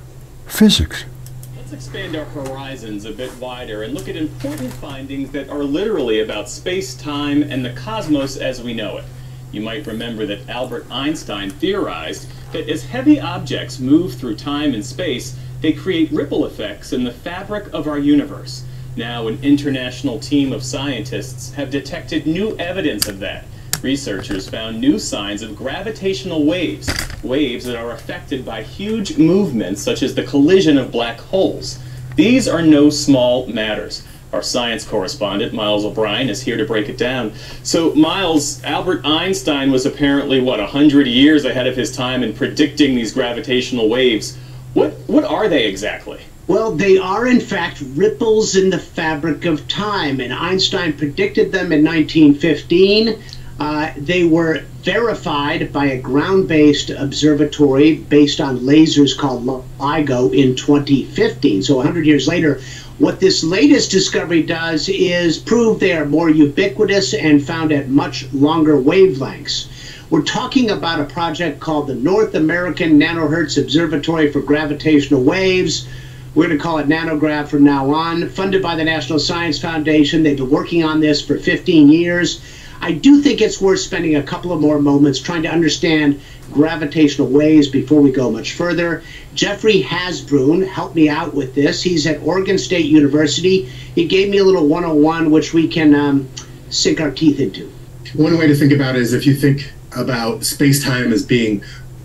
Speaker 1: physics.
Speaker 5: Expand our horizons a bit wider and look at important findings that are literally about space, time, and the cosmos as we know it. You might remember that Albert Einstein theorized that as heavy objects move through time and space, they create ripple effects in the fabric of our universe. Now, an international team of scientists have detected new evidence of that. Researchers found new signs of gravitational waves, waves that are affected by huge movements such as the collision of black holes. These are no small matters. Our science correspondent, Miles O'Brien, is here to break it down. So, Miles, Albert Einstein was apparently, what, a hundred years ahead of his time in predicting these gravitational waves. What, what are they exactly?
Speaker 6: Well, they are, in fact, ripples in the fabric of time, and Einstein predicted them in nineteen fifteen. Uh, they were verified by a ground-based observatory based on lasers called LIGO in twenty fifteen. So one hundred years later, what this latest discovery does is prove they are more ubiquitous and found at much longer wavelengths. We're talking about a project called the North American Nanohertz Observatory for Gravitational Waves. We're going to call it NanoGrav from now on. Funded by the National Science Foundation. They've been working on this for fifteen years. I do think it's worth spending a couple of more moments trying to understand gravitational waves before we go much further. Jeffrey Hasbrun helped me out with this. He's at Oregon State University. He gave me a little one oh one which we can um, sink our teeth into.
Speaker 7: One way to think about it is if you think about space-time as being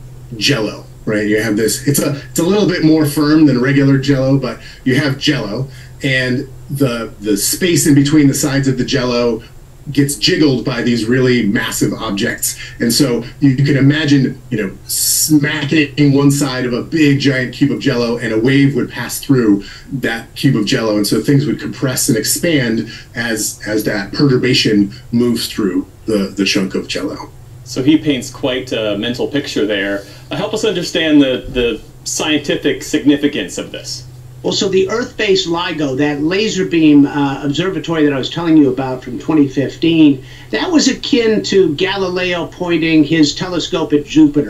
Speaker 7: jello, right? You have this, it's a, it's a little bit more firm than regular jello, but you have jello, and the, the space in between the sides of the jello gets jiggled by these really massive objects. And so you can imagine, you know, smacking one side of a big giant cube of jello, and a wave would pass through that cube of jello. And so things would compress and expand as as that perturbation moves through the, the chunk of jello.
Speaker 5: So he paints quite a mental picture there. Uh, help us understand the, the scientific significance of this.
Speaker 6: Well, so the Earth-based LIGO, that laser beam uh, observatory that I was telling you about from twenty fifteen, that was akin to Galileo pointing his telescope at Jupiter.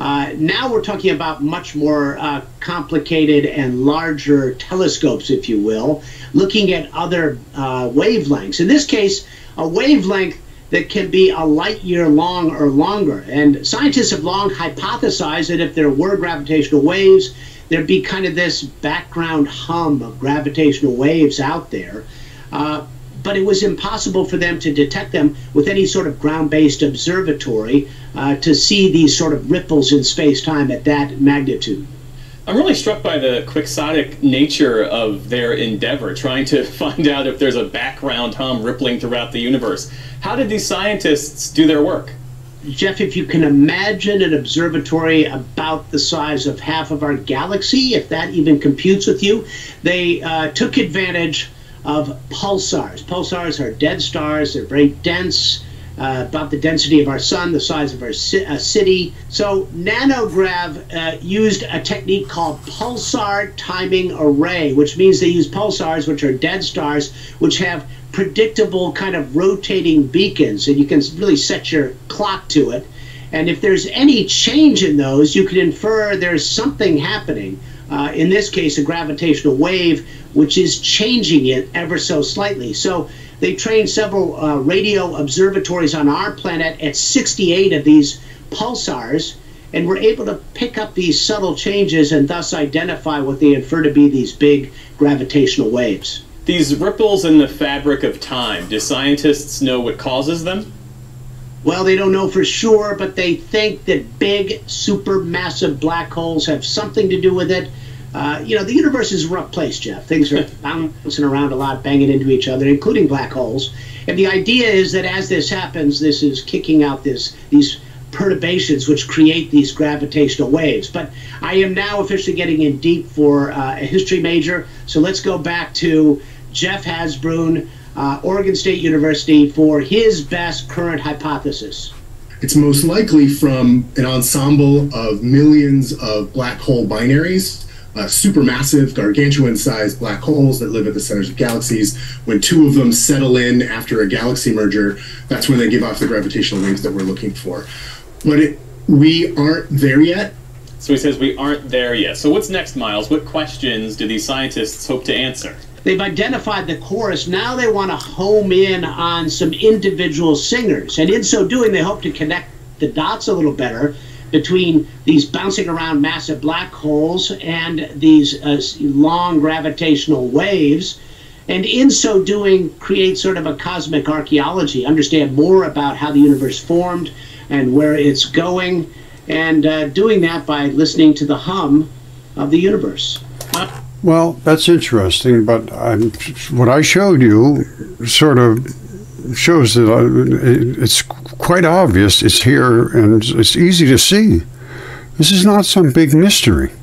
Speaker 6: Uh, now we're talking about much more uh, complicated and larger telescopes, if you will, looking at other uh, wavelengths. In this case, a wavelength that can be a light year long or longer. And scientists have long hypothesized that if there were gravitational waves, there'd be kind of this background hum of gravitational waves out there. Uh, but it was impossible for them to detect them with any sort of ground-based observatory uh, to see these sort of ripples in space-time at that magnitude.
Speaker 5: I'm really struck by the quixotic nature of their endeavor, trying to find out if there's a background hum rippling throughout the universe. How did these scientists do their work?
Speaker 6: Jeff, if you can imagine an observatory about the size of half of our galaxy, if that even computes with you, they uh, took advantage of pulsars. Pulsars are dead stars. They're very dense, uh, about the density of our sun, the size of our ci uh, city. So Nanograv uh, used a technique called pulsar timing array, which means they use pulsars, which are dead stars, which have predictable kind of rotating beacons, and you can really set your clock to it. And if there's any change in those, you can infer there's something happening. Uh, in this case, a gravitational wave, which is changing it ever so slightly. So they trained several uh, radio observatories on our planet at sixty-eight of these pulsars, and were able to pick up these subtle changes and thus identify what they infer to be these big gravitational waves.
Speaker 5: These ripples in the fabric of time, do scientists know what causes them?
Speaker 6: Well, they don't know for sure, but they think that big, supermassive black holes have something to do with it. Uh, you know, the universe is a rough place, Jeff. Things are bouncing around a lot, banging into each other, including black holes. And the idea is that as this happens, this is kicking out this these perturbations which create these gravitational waves. But I am now officially getting in deep for uh, a history major, so let's go back to Jeff Hasbrun, uh, Oregon State University, for his best current hypothesis.
Speaker 7: It's most likely from an ensemble of millions of black hole binaries, uh, supermassive, gargantuan-sized black holes that live at the centers of galaxies. When two of them settle in after a galaxy merger, that's when they give off the gravitational waves that we're looking for. But it, we aren't there yet.
Speaker 5: So he says we aren't there yet. So what's next, Miles? What questions do these scientists hope to answer?
Speaker 6: They've identified the chorus. Now they want to home in on some individual singers. And in so doing, they hope to connect the dots a little better between these bouncing around massive black holes and these uh, long gravitational waves. And in so doing, create sort of a cosmic archaeology, understand more about how the universe formed and where it's going, and uh, doing that by listening to the hum of the universe.
Speaker 1: Well, that's interesting, but I'm, what I showed you sort of shows that I, it's quite obvious it's here and it's easy to see. This is not some big mystery.